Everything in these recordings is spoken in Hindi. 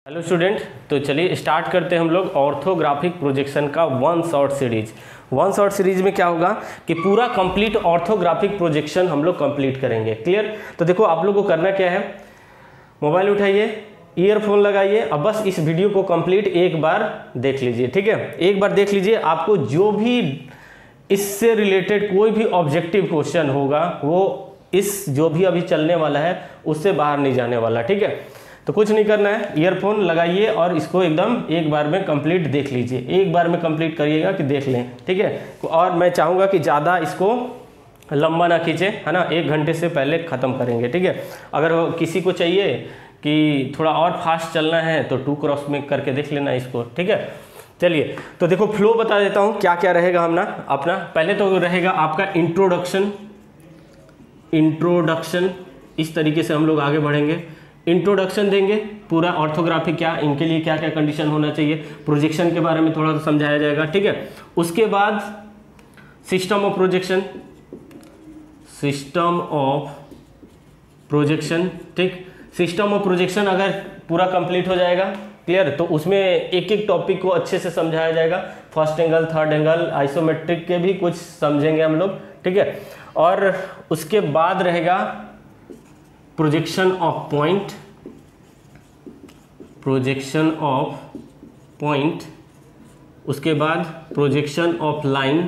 हेलो स्टूडेंट, तो चलिए स्टार्ट करते हैं हम लोग ऑर्थोग्राफिक प्रोजेक्शन का one short series. One short series में क्या होगा कि पूरा कंप्लीट ऑर्थोग्राफिक प्रोजेक्शन हम लोग कंप्लीट करेंगे। क्लियर? तो देखो आप लोग को करना क्या है, मोबाइल उठाइए, ईयरफोन लगाइए, अब बस इस वीडियो को कंप्लीट एक बार देख लीजिए। ठीक है, एक बार देख लीजिए, आपको जो भी इससे रिलेटेड कोई भी ऑब्जेक्टिव क्वेश्चन होगा वो इस जो भी अभी चलने वाला है उससे बाहर नहीं जाने वाला। ठीक है, तो कुछ नहीं करना है, ईयरफोन लगाइए और इसको एकदम एक बार में कंप्लीट देख लीजिए। एक बार में कंप्लीट करिएगा कि देख लें। ठीक है, और मैं चाहूँगा कि ज़्यादा इसको लंबा ना खींचे, है ना, 1 घंटे से पहले ख़त्म करेंगे। ठीक है, अगर किसी को चाहिए कि थोड़ा और फास्ट चलना है तो 2 क्रॉस में करके देख लेना इसको। ठीक है, चलिए तो देखो फ्लो बता देता हूँ क्या क्या रहेगा अपना। पहले तो रहेगा आपका इंट्रोडक्शन, इस तरीके से हम लोग आगे बढ़ेंगे। इंट्रोडक्शन देंगे पूरा ऑर्थोग्राफी क्या, इनके लिए क्या क्या कंडीशन होना चाहिए, प्रोजेक्शन के बारे में थोड़ा सा समझाया जाएगा। ठीक है, उसके बाद सिस्टम ऑफ प्रोजेक्शन। ठीक, सिस्टम ऑफ प्रोजेक्शन अगर पूरा कंप्लीट हो जाएगा, क्लियर, तो उसमें एक एक टॉपिक को अच्छे से समझाया जाएगा। First angle, third angle, isometric के भी कुछ समझेंगे हम लोग। ठीक है, और उसके बाद रहेगा प्रोजेक्शन ऑफ पॉइंट, उसके बाद projection of line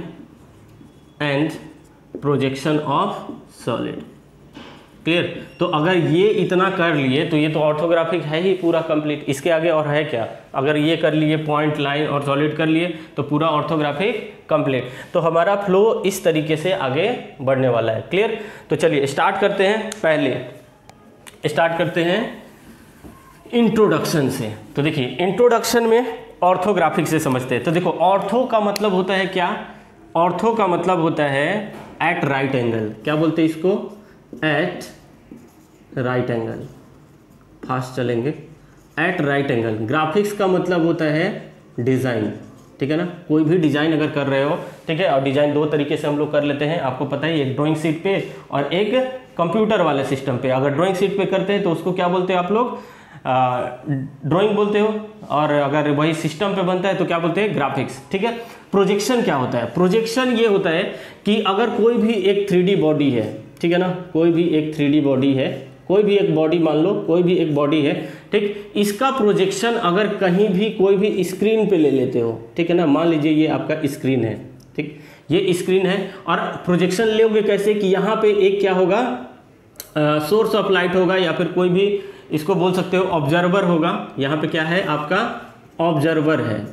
and projection of solid. Clear? तो अगर ये इतना कर लिए तो ये तो ऑर्थोग्राफिक है ही पूरा कंप्लीट। इसके आगे और है क्या? अगर ये कर लिए, पॉइंट, लाइन और सॉलिड कर लिए तो पूरा ऑर्थोग्राफिक कंप्लीट। तो हमारा फ्लो इस तरीके से आगे बढ़ने वाला है। क्लियर? तो चलिए स्टार्ट करते हैं। पहले स्टार्ट करते हैं इंट्रोडक्शन से। तो देखिए इंट्रोडक्शन में ऑर्थोग्राफिक से समझते हैं। तो देखो ऑर्थो का मतलब होता है क्या? ऑर्थो का मतलब होता है एट राइट एंगल। क्या बोलते हैं इसको? At right angle. फास्ट चलेंगे। At right angle. ग्राफिक्स का मतलब होता है डिज़ाइन। ठीक है ना, कोई भी डिज़ाइन अगर कर रहे हो, ठीक है, और डिज़ाइन 2 तरीके से हम लोग कर लेते हैं, आपको पता है, एक ड्राइंग शीट पे और एक कंप्यूटर वाले सिस्टम पे। अगर ड्राइंग शीट पे करते हैं तो उसको क्या बोलते हैं आप लोग? ड्राइंग बोलते हो, और अगर वही सिस्टम पे बनता है तो क्या बोलते हैं? ग्राफिक्स। ठीक है, प्रोजेक्शन क्या होता है? प्रोजेक्शन ये होता है कि अगर कोई भी एक 3D बॉडी है, ठीक है ना, कोई भी एक 3D बॉडी है, कोई भी एक बॉडी मान लो, कोई भी एक बॉडी है, ठीक, इसका प्रोजेक्शन अगर कहीं भी कोई भी स्क्रीन पे ले लेते हो, ठीक है ना, मान लीजिए ये आपका स्क्रीन है, ठीक, ये स्क्रीन है, और प्रोजेक्शन लोगे कैसे कि यहाँ पे एक क्या होगा, सोर्स ऑफ लाइट होगा, या फिर कोई भी इसको बोल सकते हो ऑब्जर्वर होगा। यहाँ पे क्या है आपका? ऑब्जर्वर है,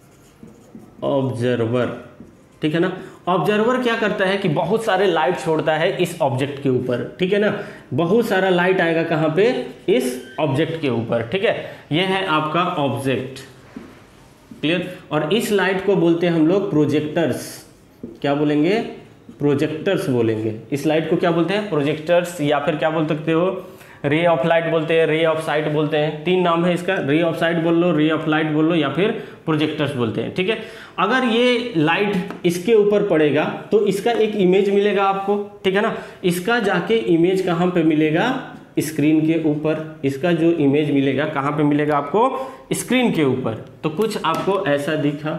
ऑब्जर्वर। ठीक है ना, ऑब्जर्वर क्या करता है कि बहुत सारे लाइट छोड़ता है इस ऑब्जेक्ट के ऊपर। ठीक है ना, बहुत सारा लाइट आएगा कहाँ पे? इस ऑब्जेक्ट के ऊपर। ठीक है, ये है आपका ऑब्जेक्ट। क्लियर? और इस लाइट को बोलते हैं हम लोग प्रोजेक्टर्स। क्या बोलेंगे? प्रोजेक्टर्स बोलेंगे। इस लाइट को क्या बोलते हैं? प्रोजेक्टर्स, या फिर क्या बोल सकते हो? रे ऑफ लाइट बोलते हैं, रे ऑफ साइट बोलते हैं। 3 नाम है इसका, रे ऑफ साइट बोल लो, रे ऑफ लाइट बोल लो, या फिर प्रोजेक्टर्स बोलते हैं। ठीक है, अगर ये लाइट इसके ऊपर पड़ेगा तो इसका एक इमेज मिलेगा आपको। ठीक है ना, इसका जाके इमेज कहाँ पे मिलेगा? स्क्रीन के ऊपर। इसका जो इमेज मिलेगा कहाँ पे मिलेगा आपको? स्क्रीन के ऊपर। तो कुछ आपको ऐसा दिखा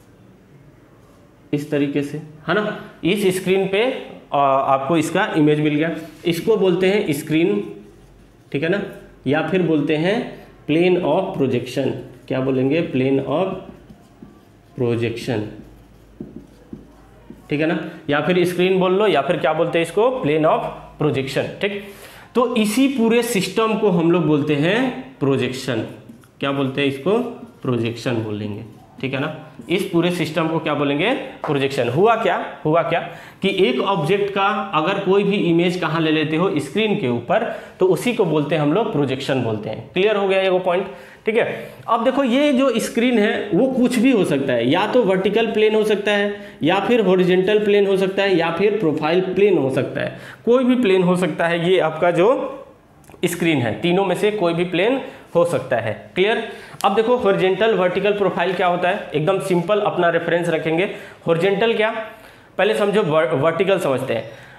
इस तरीके से, है ना, इस स्क्रीन पे आपको इसका इमेज मिल गया। इसको बोलते हैं स्क्रीन। ठीक है ना, या फिर बोलते हैं प्लेन ऑफ प्रोजेक्शन। क्या बोलेंगे? Plane of projection. ठीक है ना, या फिर स्क्रीन बोल लो, या फिर क्या बोलते हैं इसको? Plane of projection. ठीक, तो इसी पूरे सिस्टम को हम लोग बोलते हैं प्रोजेक्शन। क्या बोलते हैं इसको? प्रोजेक्शन बोलेंगे। ठीक है ना, इस पूरे सिस्टम को क्या बोलेंगे? प्रोजेक्शन। हुआ क्या कि एक ऑब्जेक्ट का अगर कोई भी इमेज कहाँ ले लेते हो? स्क्रीन के ऊपर, तो उसी को बोलते हैं हम लोग प्रोजेक्शन बोलते हैं। क्लियर हो गया ये वो पॉइंट? ठीक है, अब देखो ये जो स्क्रीन है वो कुछ भी हो सकता है, या तो वर्टिकल प्लेन हो सकता है, या फिर हॉरिजॉन्टल प्लेन हो सकता है, या फिर प्रोफाइल प्लेन हो सकता है। कोई भी प्लेन हो सकता है ये आपका जो स्क्रीन है, तीनों में से कोई भी प्लेन हो सकता है। क्लियर? अब देखो हॉरिजॉन्टल, वर्टिकल, प्रोफाइल क्या होता है? एकदम सिंपल अपना रेफरेंस रखेंगे। हॉरिजॉन्टल क्या? पहले समझो, वर्टिकल समझते हैं।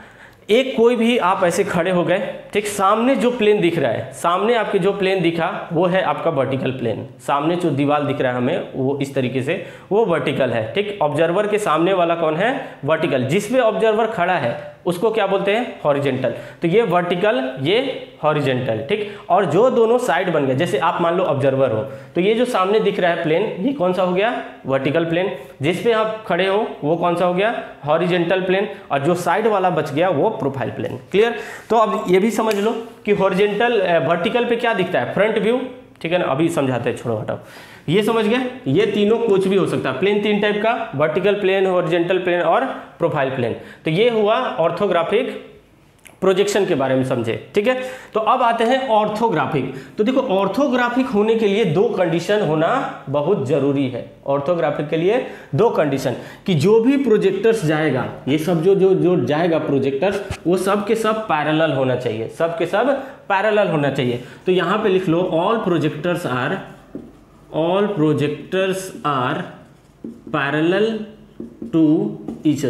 एक कोई भी आप ऐसे खड़े हो गए, ठीक, सामने जो प्लेन दिख रहा है, सामने आपके जो प्लेन दिखा वो है आपका वर्टिकल प्लेन। सामने जो दीवार दिख रहा है हमें वो इस तरीके से, वो वर्टिकल है, ठीक। ऑब्जर्वर के सामने वाला कौन है? वर्टिकल। जिस पे ऑब्जर्वर खड़ा है उसको क्या बोलते हैं? हॉरिजेंटल। तो ये वर्टिकल, ये हॉरिजेंटल, ठीक। और जो दोनों साइड बन गया, जैसे आप मान लो ऑब्जर्वर हो, तो ये जो सामने दिख रहा है प्लेन, ये कौन सा हो गया? Vertical plane. जिस पे आप खड़े हो वो कौन सा हो गया? Horizontal plane. और जो साइड वाला बच गया वो प्रोफाइल प्लेन। क्लियर? तो अब ये भी समझ लो कि हॉरिजेंटल, वर्टिकल पे क्या दिखता है? फ्रंट व्यू, ठीक है ना। अभी समझाते हैं, छोड़ो हटाओ। ये समझ गए? ये तीनों कुछ भी हो सकता है। प्लेन तीन टाइप का, वर्टिकल प्लेन, हॉरिजॉन्टल प्लेन और प्रोफाइल प्लेन। तो ये हुआ ऑर्थोग्राफिक प्रोजेक्शन के बारे में समझे, ठीक है। तो अब आते हैं ऑर्थोग्राफिक। तो देखो, ऑर्थोग्राफिक होने के लिए दो कंडीशन होना बहुत जरूरी है। ऑर्थोग्राफिक के लिए दो कंडीशन, कि जो भी प्रोजेक्टर्स जाएगा, ये सब जो जाएगा प्रोजेक्टर्स, वो सब के सब पैरेलल होना चाहिए, सब के सब पैरेलल होना चाहिए। तो यहां पे लिख लो, all projectors are parallel to each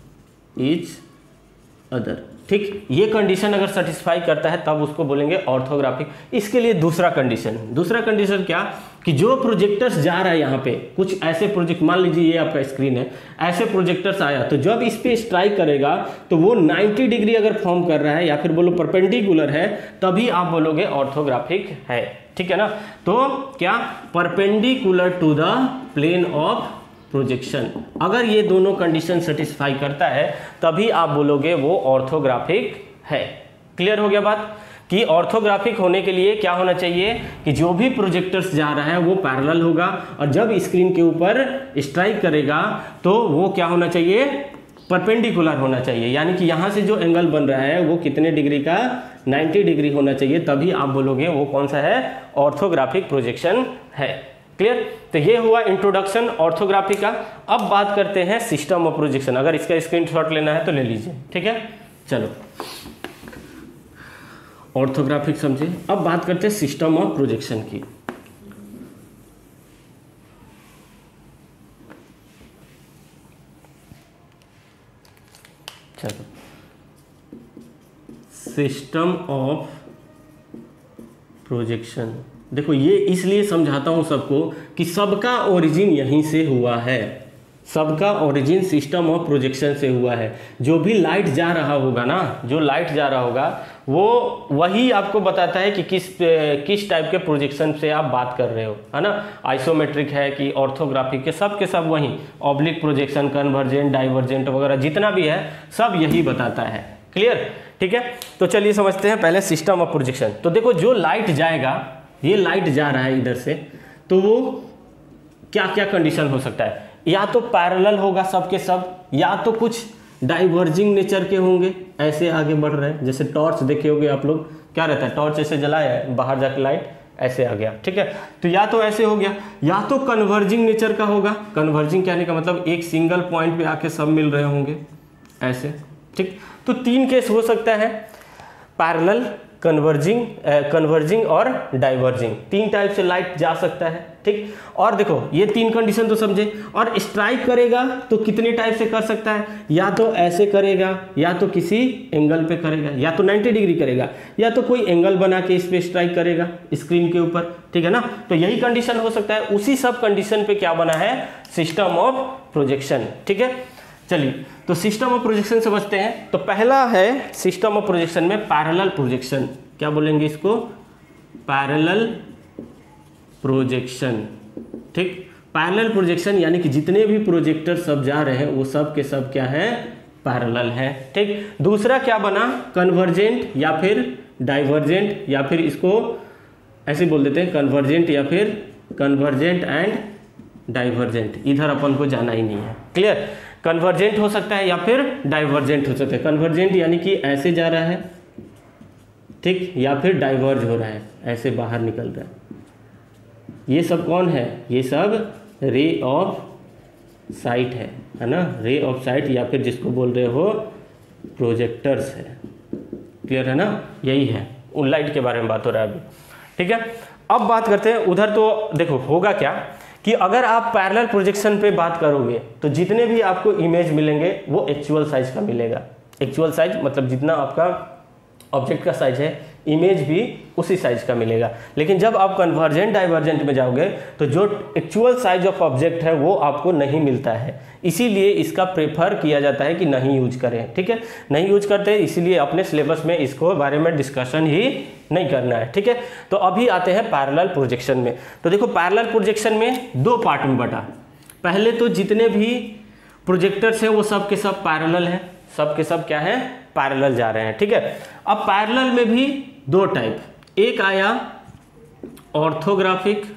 other, ठीक। ये कंडीशन अगर सेटिस्फाई करता है तब उसको बोलेंगे ऑर्थोग्राफिक। इसके लिए दूसरा कंडीशन क्या? कि जो प्रोजेक्टर्स जा रहा है यहाँ पे, कुछ ऐसे प्रोजेक्ट, मान लीजिए ये आपका स्क्रीन है, ऐसे प्रोजेक्टर्स आया, तो जब इस पे स्ट्राइक करेगा तो वो 90 डिग्री अगर फॉर्म कर रहा है, या फिर बोलो परपेंडिकुलर है, तभी आप बोलोगे ऑर्थोग्राफिक है, ठीक है ना। तो क्या? Perpendicular to the plane of projection. अगर ये दोनों कंडीशन सेटिस्फाई करता है तभी आप बोलोगे वो ऑर्थोग्राफिक है। क्लियर हो गया बात? कि ऑर्थोग्राफिक होने के लिए क्या होना चाहिए? कि जो भी प्रोजेक्टर्स जा रहा है वो पैरेलल होगा, और जब स्क्रीन के ऊपर स्ट्राइक करेगा तो वो क्या होना चाहिए? परपेंडिकुलर होना चाहिए। यानी कि यहाँ से जो एंगल बन रहा है वो कितने डिग्री का? 90 डिग्री होना चाहिए, तभी आप बोलोगे वो कौन सा है? ऑर्थोग्राफिक प्रोजेक्शन है। क्लियर? तो ये हुआ इंट्रोडक्शन ऑर्थोग्राफी का। अब बात करते हैं सिस्टम ऑफ प्रोजेक्शन। अगर इसका स्क्रीनशॉट लेना है तो ले लीजिए, ठीक है। चलो, ऑर्थोग्राफिक समझे। अब बात करते हैं सिस्टम ऑफ प्रोजेक्शन की। चलो, सिस्टम ऑफ प्रोजेक्शन। देखो, ये इसलिए समझाता हूं सबको कि सबका ओरिजिन यहीं से हुआ है। सबका ओरिजिन सिस्टम ऑफ प्रोजेक्शन से हुआ है। जो भी लाइट जा रहा होगा ना, जो लाइट जा रहा होगा वो वही आपको बताता है कि किस टाइप के प्रोजेक्शन से आप बात कर रहे हो, है ना। आइसोमेट्रिक है कि ऑर्थोग्राफिक के सब वही, ऑब्लिक प्रोजेक्शन, कन्वर्जेंट, डाइवर्जेंट वगैरह जितना भी है सब यही बताता है। क्लियर? ठीक है। तो चलिए समझते हैं पहले सिस्टम ऑफ प्रोजेक्शन। तो देखो, जो लाइट जाएगा, ये लाइट जा रहा है इधर से, तो वो क्या क्या कंडीशन हो सकता है? या तो पैरेलल होगा सबके सब, या तो कुछ डाइवर्जिंग नेचर के होंगे, ऐसे आगे बढ़ रहे हैं। जैसे टॉर्च देखे होंगे आप लोग, क्या रहता है? टॉर्च ऐसे जलाया है, बाहर जाके लाइट ऐसे आ गया, ठीक है। तो या तो ऐसे हो गया, या तो कन्वर्जिंग नेचर का होगा। कन्वर्जिंग कहने का मतलब एक सिंगल पॉइंट पे आके सब मिल रहे होंगे ऐसे, ठीक। तो तीन केस हो सकता है, पैरेलल, कन्वर्जिंग और डाइवर्जिंग। तीन टाइप से लाइट जा सकता है, ठीक। और देखो, ये तीन कंडीशन तो समझे। और स्ट्राइक करेगा तो कितने टाइप से कर सकता है? या तो ऐसे करेगा, या तो किसी एंगल पे करेगा, या तो 90 डिग्री करेगा, या तो कोई एंगल बना के इस पे स्ट्राइक करेगा स्क्रीन के ऊपर, ठीक है ना। तो यही कंडीशन हो सकता है। उसी सब कंडीशन पे क्या बना है? सिस्टम ऑफ प्रोजेक्शन, ठीक है। चलिए, तो सिस्टम ऑफ प्रोजेक्शन समझते हैं। तो पहला है सिस्टम ऑफ प्रोजेक्शन में पैरेलल प्रोजेक्शन। क्या बोलेंगे इसको? पैरेलल प्रोजेक्शन, ठीक। पैरेलल प्रोजेक्शन यानी कि जितने भी प्रोजेक्टर सब जा रहे हैं वो सब के सब क्या है? पैरेलल है, ठीक। दूसरा क्या बना? कन्वर्जेंट या फिर डाइवर्जेंट, या फिर इसको ऐसे बोल देते हैं कन्वर्जेंट, या फिर कन्वर्जेंट एंड डाइवर्जेंट। इधर अपन को जाना ही नहीं है। क्लियर? कन्वर्जेंट हो सकता है या फिर डाइवर्जेंट हो सकता है। कन्वर्जेंट यानी कि ऐसे जा रहा है, ठीक, या फिर डाइवर्ज हो रहा है, ऐसे बाहर निकल रहा है। ये सब कौन है? ये सब रे ऑफ साइट है ना। रे ऑफ साइट, या फिर जिसको बोल रहे हो प्रोजेक्टर्स है। क्लियर है ना? यही है, उन लाइट के बारे में बात हो रहा है अभी, ठीक है। अब बात करते हैं उधर। तो देखो, होगा क्या कि अगर आप पैरेलल प्रोजेक्शन पे बात करोगे तो जितने भी आपको इमेज मिलेंगे वो एक्चुअल साइज का मिलेगा। एक्चुअल साइज मतलब जितना आपका ऑब्जेक्ट का साइज है, इमेज भी उसी साइज का मिलेगा। लेकिन जब आप कन्वर्जेंट डाइवर्जेंट में जाओगे तो जो एक्चुअल साइज ऑफ ऑब्जेक्ट है वो आपको नहीं मिलता है, इसीलिए इसका प्रेफर किया जाता है कि नहीं यूज करें। ठीक है, नहीं यूज करते, इसीलिए अपने सिलेबस में इसको बारे में डिस्कशन ही नहीं करना है। ठीक है, तो अभी आते हैं पैरेलल प्रोजेक्शन में। तो देखो पैरेलल प्रोजेक्शन में दो पार्ट में बटा। पहले तो जितने भी प्रोजेक्टर्स हैं वो सब के सब पैरेलल हैं, सब के सब क्या है, पैरेलल जा रहे हैं। ठीक है, अब पैरेलल में भी दो टाइप, एक आया ऑर्थोग्राफिक,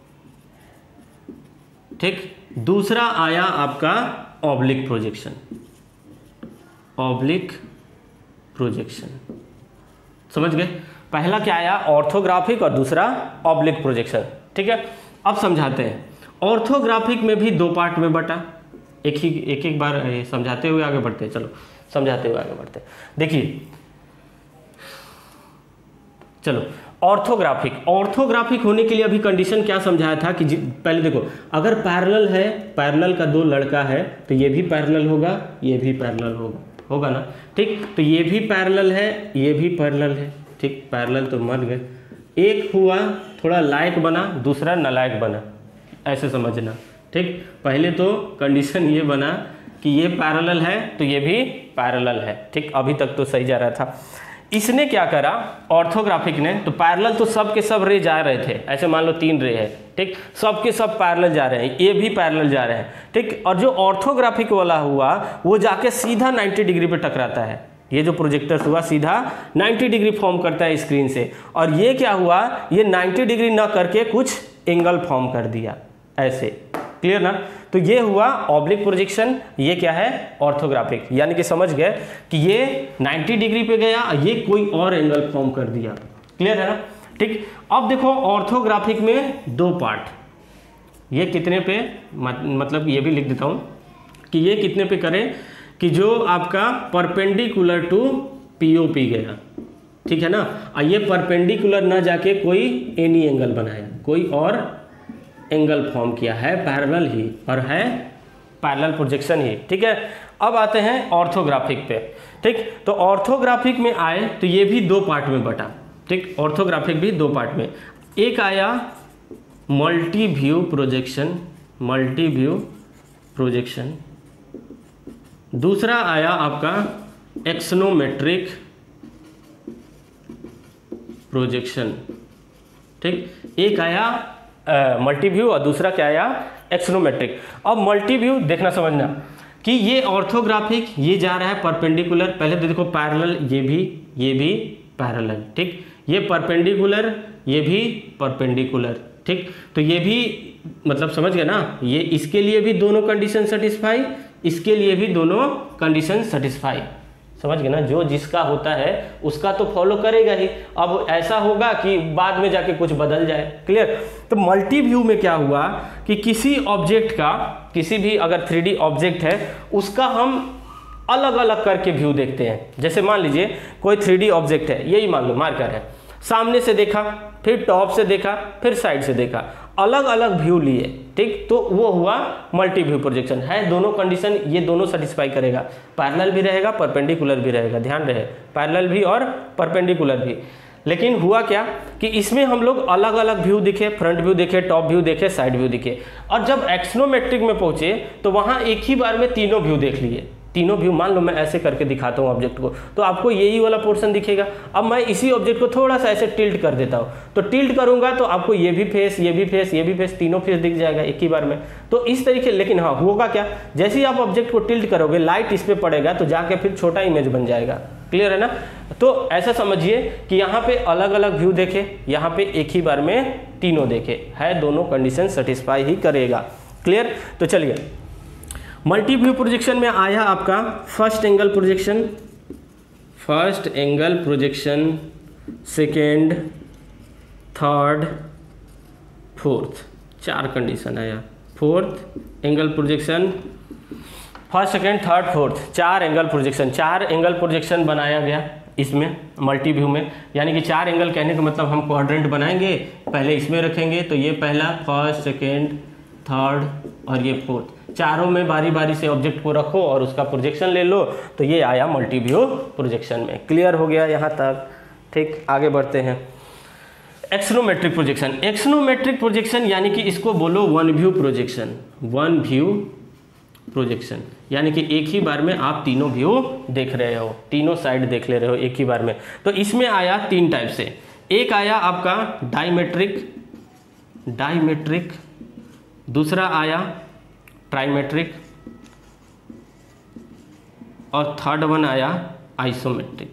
ठीक, दूसरा आया आपका ऑब्लिक प्रोजेक्शन। ऑब्लिक प्रोजेक्शन समझ गए, पहला क्या आया ऑर्थोग्राफिक और दूसरा ऑब्लिक प्रोजेक्शन। ठीक है, अब समझाते हैं। ऑर्थोग्राफिक में भी दो पार्ट में बटा, एक बार समझाते हुए आगे बढ़ते हैं। चलो समझाते हुए आगे बढ़ते हैं। देखिए चलो ऑर्थोग्राफिक होने के लिए अभी कंडीशन क्या समझाया था कि पहले देखो, अगर पैरेलल है, पैरेलल का दो लड़का है तो ये भी पैरेलल होगा, ये भी पैरेलल होगा ना। ठीक, तो ये भी पैरेलल है, ये भी पैरेलल है। ठीक, पैरेलल तो मर गए, एक हुआ थोड़ा लायक बना, दूसरा नालायक बना, ऐसे समझना। ठीक, पहले तो कंडीशन ये बना कि ये पैरेलल है तो ये भी पैरेलल है। ठीक, अभी तक तो सही जा रहा था। इसने क्या करा ऑर्थोग्राफिक ने, तो पैरेलल तो सब के सब रे जा रहे थे, ऐसे मान लो 3 रे है। ठीक, सब के सब पैरेलल जा रहे हैं, ये भी पैरेलल जा रहे हैं। ठीक, और जो ऑर्थोग्राफिक वाला हुआ वो जाके सीधा 90 डिग्री पे टकराता है। ये जो प्रोजेक्टर हुआ सीधा 90 डिग्री फॉर्म करता है स्क्रीन से, और ये क्या हुआ, ये 90 डिग्री ना करके कुछ एंगल फॉर्म कर दिया ऐसे। क्लियर ना, तो ये हुआ ऑब्लिक प्रोजेक्शन, ये क्या है ऑर्थोग्राफिक। यानी कि समझ गए कि ये 90 डिग्री पे गया, ये कोई और एंगल फॉर्म कर दिया। क्लियर है ना। ठीक, अब देखो ऑर्थोग्राफिक में दो पार्ट, ये कितने पे, मतलब ये भी लिख देता हूं कि ये कितने पे करें कि जो आपका परपेंडिकुलर टू पीओपी गया, ठीक है ना, और ये परपेंडिकुलर ना जाके कोई एनी एंगल बनाया, कोई और एंगल फॉर्म किया, है पैरेलल ही और है पैरेलल प्रोजेक्शन ही। ठीक है, अब आते हैं ऑर्थोग्राफिक पे। ठीक, तो ऑर्थोग्राफिक में आए तो ये भी दो पार्ट में बटा। ठीक, ऑर्थोग्राफिक भी दो पार्ट में, एक आया multi view projection, multi view projection, दूसरा आया आपका एक्सोनोमेट्रिक प्रोजेक्शन। ठीक, एक आया मल्टी व्यू और दूसरा क्या आया एक्सोनोमेट्रिक। अब मल्टी व्यू देखना समझना कि ये ऑर्थोग्राफिक, ये जा रहा है परपेंडिकुलर, पहले तो देखो पैरेलल, ये भी पैरेलल। ठीक, ये परपेंडिकुलर, ये भी परपेंडिकुलर। ठीक, तो ये भी मतलब समझ गए ना, ये इसके लिए भी दोनों कंडीशन सेटिस्फाई, इसके लिए भी दोनों कंडीशन सेटिस्फाई। समझ गए ना, जो जिसका होता है उसका तो फॉलो करेगा ही। अब ऐसा होगा कि बाद में जाके कुछ बदल जाए। क्लियर, तो मल्टी व्यू में क्या हुआ कि किसी ऑब्जेक्ट का, किसी भी अगर 3D ऑब्जेक्ट है उसका हम अलग अलग करके व्यू देखते हैं। जैसे मान लीजिए कोई 3D ऑब्जेक्ट है, यही मान लो मार्कर है, सामने से देखा, फिर टॉप से देखा, फिर साइड से देखा, अलग अलग व्यू लिए। ठीक, तो वो हुआ मल्टी व्यू प्रोजेक्शन। है दोनों कंडीशन, ये दोनों सेटिस्फाई करेगा, पैरेलल भी रहेगा परपेंडिकुलर भी रहेगा। ध्यान रहे, पैरेलल भी और परपेंडिकुलर भी। लेकिन हुआ क्या कि इसमें हम लोग अलग अलग व्यू दिखे, फ्रंट व्यू देखे, टॉप व्यू देखे, साइड व्यू दिखे, और जब एक्सोनोमेट्रिक में पहुंचे तो वहां एक ही बार में तीनों व्यू देख लिए। तीनों व्यू, मान लो मैं ऐसे करके दिखाता हूँ ऑब्जेक्ट को, तो आपको यही वाला पोर्शन दिखेगा। अब मैं इसी ऑब्जेक्ट को थोड़ा सा ऐसे टिल्ट कर देता हूँ, तो टिल्ट करूंगा तो आपको ये भी फेस, ये भी फेस, ये भी फेस, तीनों फेस दिख जाएगा एक ही बार में। तो इस तरीके, लेकिन हाँ होगा क्या, जैसे ही आप ऑब्जेक्ट को टिल्ट करोगे, लाइट इस पर पड़ेगा तो जाके फिर छोटा इमेज बन जाएगा। क्लियर है ना। तो ऐसा समझिए कि यहाँ पे अलग अलग व्यू देखे, यहाँ पे एक ही बार में तीनों देखे, है दोनों कंडीशन सेटिस्फाई ही करेगा। क्लियर, तो चलिए मल्टी व्यू प्रोजेक्शन में आया आपका first angle projection, first angle projection, second, third, fourth, 4 condition आया। Fourth angle projection, first, second, third, fourth, 4 angle projection, 4 angle projection बनाया गया इसमें मल्टी व्यू में। यानी कि 4 एंगल कहने का मतलब हम क्वाड्रेंट बनाएंगे, पहले इसमें रखेंगे, तो ये पहला, फर्स्ट, सेकेंड, थर्ड और ये फोर्थ, चारों में बारी बारी से ऑब्जेक्ट को रखो और उसका प्रोजेक्शन ले लो, तो ये आया मल्टी व्यू प्रोजेक्शन में। क्लियर हो गया यहाँ तक? ठीक, आगे बढ़ते हैं। Axonometric projection. एक्सोनोमेट्रिक प्रोजेक्शन यानी कि इसको बोलो one view projection. One view projection यानी कि एक ही बार में आप तीनों व्यू देख रहे हो, तीनों साइड देख ले रहे हो एक ही बार में। तो इसमें आया तीन टाइप से। एक आया आपका डायमेट्रिक, दूसरा आया ट्राइमेट्रिक और थर्ड वन आया आइसोमेट्रिक।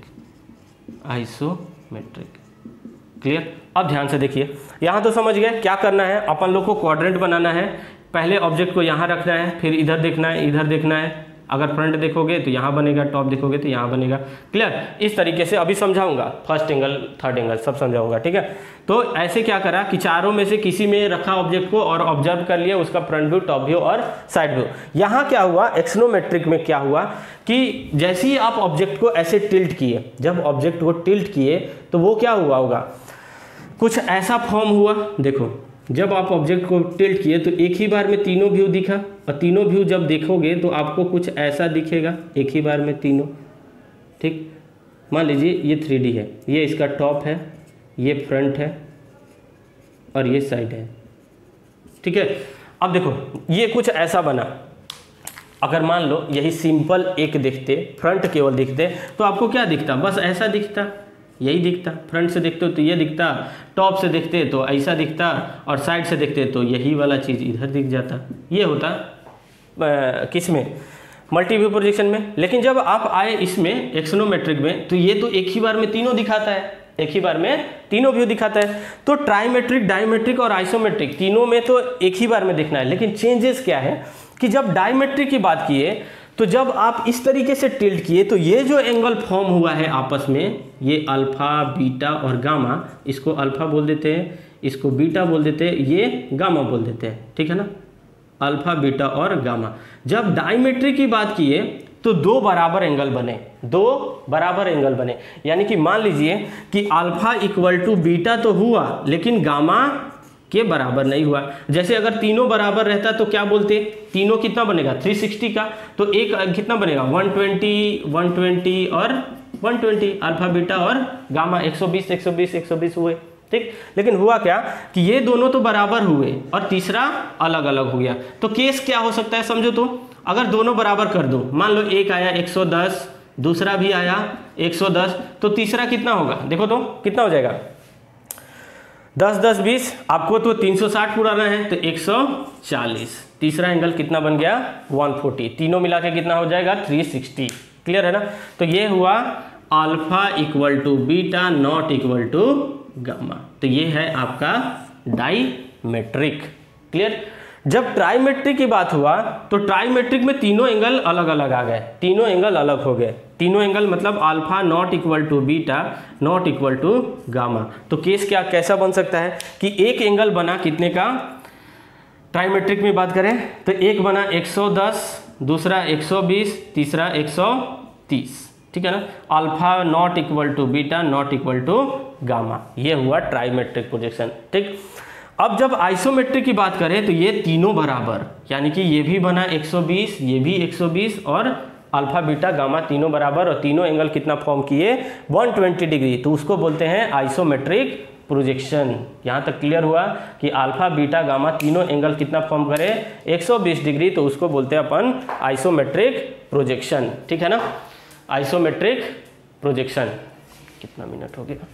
क्लियर? अब ध्यान से देखिए, यहाँ तो समझ गए क्या करना है। अपन लोग को क्वाड्रेंट बनाना है। पहले ऑब्जेक्ट को यहाँ रखना है, फिर इधर देखना है, इधर देखना है। अगर फ्रंट देखोगे तो यहाँ बनेगा, टॉप देखोगे तो यहाँ बनेगा। क्लियर? इस तरीके से अभी समझाऊंगा, फर्स्ट एंगल, थर्ड एंगल सब समझाऊंगा। ठीक है? तो ऐसे क्या करा कि चारों में से किसी में रखा ऑब्जेक्ट को और ऑब्जर्व कर लिया उसका फ्रंट व्यू, टॉप व्यू और साइड व्यू। यहाँ क्या हुआ, एक्सोनोमेट्रिक में क्या हुआ कि जैसे ही आप ऑब्जेक्ट को ऐसे टिल्ट किए, जब ऑब्जेक्ट को टिल्ट किए तो वो क्या हुआ होगा, कुछ ऐसा फॉर्म हुआ। देखो, जब आप ऑब्जेक्ट को टिल्ट किए तो एक ही बार में तीनों व्यू दिखा, और तीनों व्यू जब देखोगे तो आपको कुछ ऐसा दिखेगा एक ही बार में तीनों। ठीक, मान लीजिए ये 3D है, ये इसका टॉप है, ये फ्रंट है और ये साइड है। ठीक है? अब देखो ये कुछ ऐसा बना। अगर मान लो यही सिंपल एक दिखते, फ्रंट केवल दिखते, तो आपको क्या दिखता, बस ऐसा दिखता, यही दिखता। फ्रंट से देखते हो तो ये दिखता, टॉप से देखते तो ऐसा दिखता, और साइड से देखते तो यही वाला चीज़ इधर दिख जाता। ये होता किस में, मल्टी व्यू प्रोजेक्शन में। लेकिन जब आप आए इसमें एक्सोनोमेट्रिक में, तो ये तो एक ही बार में तीनों दिखाता है, एक ही बार में तीनों व्यू दिखाता है। तो ट्राइमेट्रिक, डायमेट्रिक और आइसोमेट्रिक तीनों में तो एक ही बार में देखना है। लेकिन चेंजेस क्या है कि जब डायमेट्रिक की बात किए तो जब आप इस तरीके से टिल्ट किए तो ये जो एंगल फॉर्म हुआ है आपस में, ये अल्फा, बीटा और गामा, इसको अल्फा बोल देते हैं, इसको बीटा बोल देते हैं, ये गामा बोल देते हैं। ठीक है ना? अल्फा, बीटा और गामा। जब डायमेट्रिक की बात किए तो दो बराबर एंगल बने, दो बराबर एंगल बने। यानी कि मान लीजिए कि अल्फा इक्वल टू बीटा तो हुआ, लेकिन गामा के बराबर नहीं हुआ। जैसे अगर तीनों बराबर रहता तो क्या बोलते, तीनों कितना बनेगा 360 का, तो एक कितना बनेगा 120, 120 और 120, अल्फा, बीटा और गामा 120, 120, 120 हुए। ठीक, लेकिन हुआ क्या कि ये दोनों तो बराबर हुए और तीसरा अलग अलग हो गया। तो केस क्या हो सकता है समझो तो, अगर दोनों बराबर कर दो, मान लो एक आया 110, दूसरा भी आया 110, तो तीसरा कितना होगा, देखो तो कितना हो जाएगा, 10 10 20, आपको तो 360 पुराना है तो 140, तीसरा एंगल कितना बन गया 140, तीनों मिला के कितना हो जाएगा 360। क्लियर है ना? तो ये हुआ alpha equal to beta not equal to gamma. तो ये है आपका डायमेट्रिक। क्लियर? जब ट्राइमेट्रिक की बात हुआ तो ट्राइमेट्रिक में तीनों एंगल अलग अलग आ गए, तीनों एंगल अलग हो गए। तीनों एंगल मतलब alpha not equal to beta not equal to gamma. तो केस क्या कैसा बन सकता है कि एक एंगल बना कितने का, ट्राइमेट्रिक में बात करें तो एक बना 110, दूसरा 120, तीसरा 130। ठीक है ना? Alpha not equal to beta not equal to gamma, ये हुआ ट्राइमेट्रिक प्रोजेक्शन। ठीक, अब जब आइसोमेट्रिक की बात करें तो ये तीनों बराबर, यानी कि ये भी बना 120, ये भी 120 और अल्फा बीटा गामा तीनों बराबर, और तीनों एंगल कितना फॉर्म किए 120 डिग्री, तो उसको बोलते हैं आइसोमेट्रिक प्रोजेक्शन। यहाँ तक क्लियर हुआ कि अल्फा बीटा गामा तीनों एंगल कितना फॉर्म करे 120 डिग्री, तो उसको बोलते हैं अपन आइसोमेट्रिक प्रोजेक्शन। ठीक है ना? Isometric projection. कितना मिनट हो गया,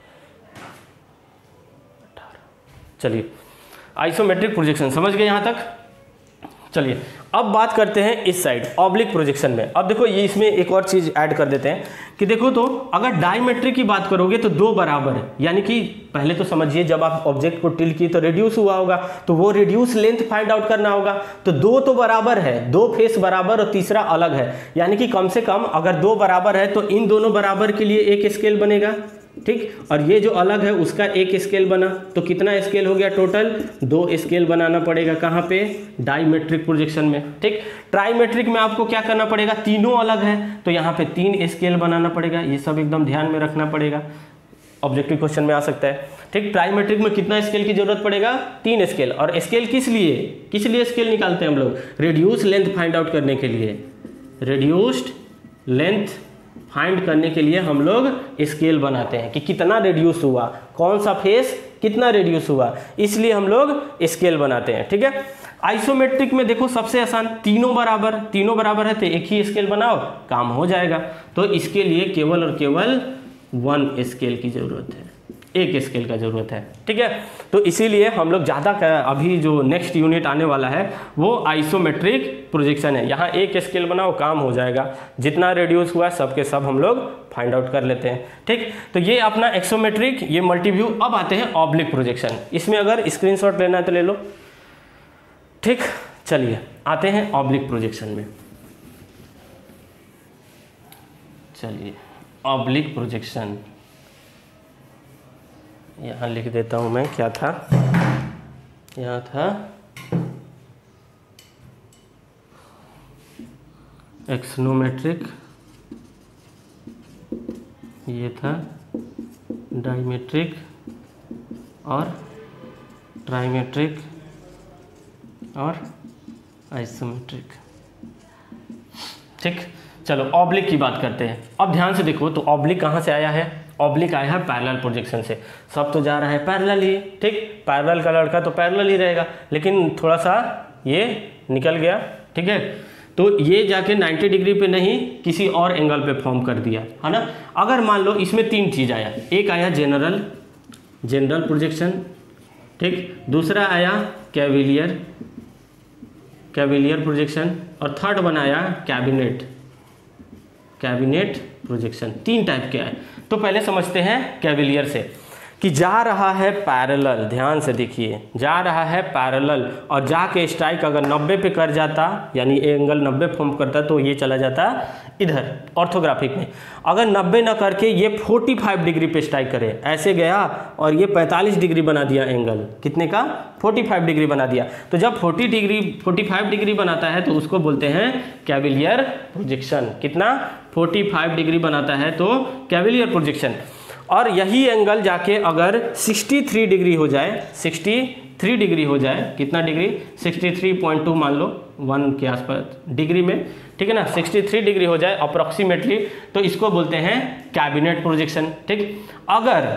चलिए आइसोमेट्रिक प्रोजेक्शन समझ गए यहाँ तक। चलिए अब बात करते हैं इस साइड ऑब्लिक प्रोजेक्शन में। अब देखो ये इसमें एक और चीज ऐड कर देते हैं कि देखो तो अगर डायमेट्रिक की बात करोगे तो दो बराबर है, यानी कि पहले तो समझिए जब आप ऑब्जेक्ट को टिल्ट किए तो रिड्यूस हुआ होगा, तो वो रिड्यूस लेंथ फाइंड आउट करना होगा। तो दो तो बराबर है, दो फेस बराबर और तीसरा अलग है, यानी कि कम से कम अगर दो बराबर है तो इन दोनों बराबर के लिए एक स्केल बनेगा। ठीक, और ये जो अलग है उसका एक स्केल बना, तो कितना स्केल हो गया टोटल, दो स्केल बनाना पड़ेगा। कहाँ पे, डायमेट्रिक प्रोजेक्शन में। ठीक, ट्राइमेट्रिक में आपको क्या करना पड़ेगा, तीनों अलग है तो यहाँ पे 3 स्केल बनाना पड़ेगा। ये सब एकदम ध्यान में रखना पड़ेगा, ऑब्जेक्टिव क्वेश्चन में आ सकता है। ठीक, ट्राइमेट्रिक में कितना स्केल की जरूरत पड़ेगा, 3 स्केल। और स्केल किस लिए स्केल निकालते हैं हम लोग, रिड्यूस लेंथ फाइंड आउट करने के लिए, रिड्यूस्ड लेंथ फाइंड करने के लिए हम लोग स्केल बनाते हैं कि कितना रिड्यूस हुआ, कौन सा फेस कितना रिड्यूस हुआ, इसलिए हम लोग स्केल बनाते हैं। ठीक है, आइसोमेट्रिक में देखो सबसे आसान, तीनों बराबर है तो एक ही स्केल बनाओ, काम हो जाएगा। तो इसके लिए केवल और केवल 1 स्केल की जरूरत है, एक स्केल का जरूरत है। ठीक है, तो इसीलिए हम लोग ज़्यादा अभी जो नेक्स्ट यूनिट आने वाला है वो आइसोमेट्रिक प्रोजेक्शन है। यहाँ एक स्केल बनाओ, काम हो जाएगा, जितना रेडियस हुआ सबके सब हम लोग फाइंड आउट कर लेते हैं। ठीक, तो ये अपना एक्सोमेट्रिक, ये मल्टीव्यू। अब आते हैं ऑब्लिक प्रोजेक्शन। इसमें अगर स्क्रीनशॉट लेना है तो ले लो। ठीक, चलिए आते हैं ऑब्लिक प्रोजेक्शन में। चलिए ऑब्लिक प्रोजेक्शन यहाँ लिख देता हूँ मैं, क्या था, यहाँ था एक्सोनोमेट्रिक, ये था डायमेट्रिक और ट्राइमेट्रिक और आइसोमेट्रिक। ठीक, चलो ऑब्लिक की बात करते हैं। अब ध्यान से देखो, तो ऑब्लिक कहाँ से आया है, ऑब्लिक आया है पैरेलल प्रोजेक्शन से। सब तो जा रहा है पैरेलल ही, ठीक, पैरेलल का लड़का तो पैरेलल ही रहेगा, लेकिन थोड़ा सा ये निकल गया। ठीक है, तो ये जाके 90 डिग्री पे नहीं, किसी और एंगल पे फॉर्म कर दिया, है ना। अगर मान लो इसमें 3 चीज़ आया, एक आया जनरल प्रोजेक्शन, ठीक, दूसरा आया कैविलियर प्रोजेक्शन, और थर्ड बनाया कैबिनेट प्रोजेक्शन। 3 टाइप के आए। तो पहले समझते हैं कैविलियर से, कि जा रहा है पैरेलल, ध्यान से देखिए, जा रहा है पैरेलल और जाके स्ट्राइक अगर 90 पे कर जाता, यानी एंगल 90 फॉर्म करता, तो ये चला जाता इधर ऑर्थोग्राफिक में। अगर 90 ना करके ये 45 डिग्री पे स्ट्राइक करे, ऐसे गया और ये 45 डिग्री बना दिया एंगल, कितने का, 45 डिग्री बना दिया। तो जब 45 डिग्री बनाता है तो उसको बोलते हैं कैविलियर प्रोजेक्शन। कितना, 45 डिग्री बनाता है तो कैविलियर प्रोजेक्शन। और यही एंगल जाके अगर 63 डिग्री हो जाए, 63 डिग्री हो जाए, कितना डिग्री, 63.2 मान लो, 1 के आसपास डिग्री में, ठीक है ना, 63 डिग्री हो जाए अप्रॉक्सीमेटली, तो इसको बोलते हैं कैबिनेट प्रोजेक्शन। ठीक, अगर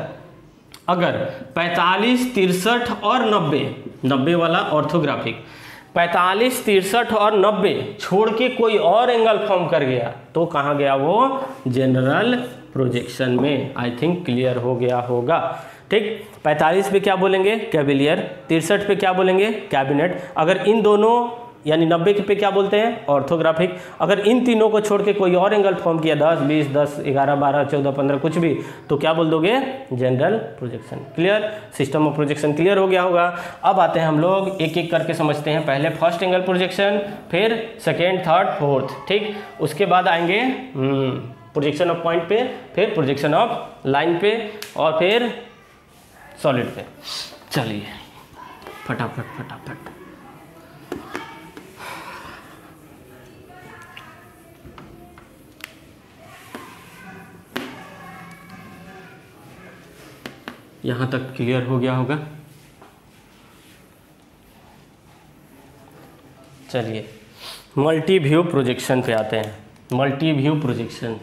45, 63 और 90 वाला ऑर्थोग्राफिक, 45, 63 और 90 छोड़ के कोई और एंगल फॉर्म कर गया, तो कहाँ गया वो, जनरल प्रोजेक्शन में। आई थिंक क्लियर हो गया होगा। ठीक, 45 पे क्या बोलेंगे, कैविलियर, 63 पे क्या बोलेंगे, कैबिनेट। अगर इन दोनों यानी 90 पे क्या बोलते हैं, ऑर्थोग्राफिक। अगर इन तीनों को छोड़ के कोई और एंगल फॉर्म किया, 10, 20, 10, 11, 12, 14, 15 कुछ भी, तो क्या बोल दोगे, general projection. Clear, system of projection clear हो गया होगा। अब आते हैं हम लोग एक एक करके समझते हैं। पहले फर्स्ट एंगल प्रोजेक्शन, फिर सेकेंड, थर्ड, फोर्थ। ठीक, उसके बाद आएंगे प्रोजेक्शन ऑफ पॉइंट पे, फिर प्रोजेक्शन ऑफ लाइन पे, और फिर सॉलिड पे। चलिए फटाफट यहाँ तक क्लियर हो गया होगा। चलिए मल्टी व्यू प्रोजेक्शन पे आते हैं। मल्टी व्यू प्रोजेक्शन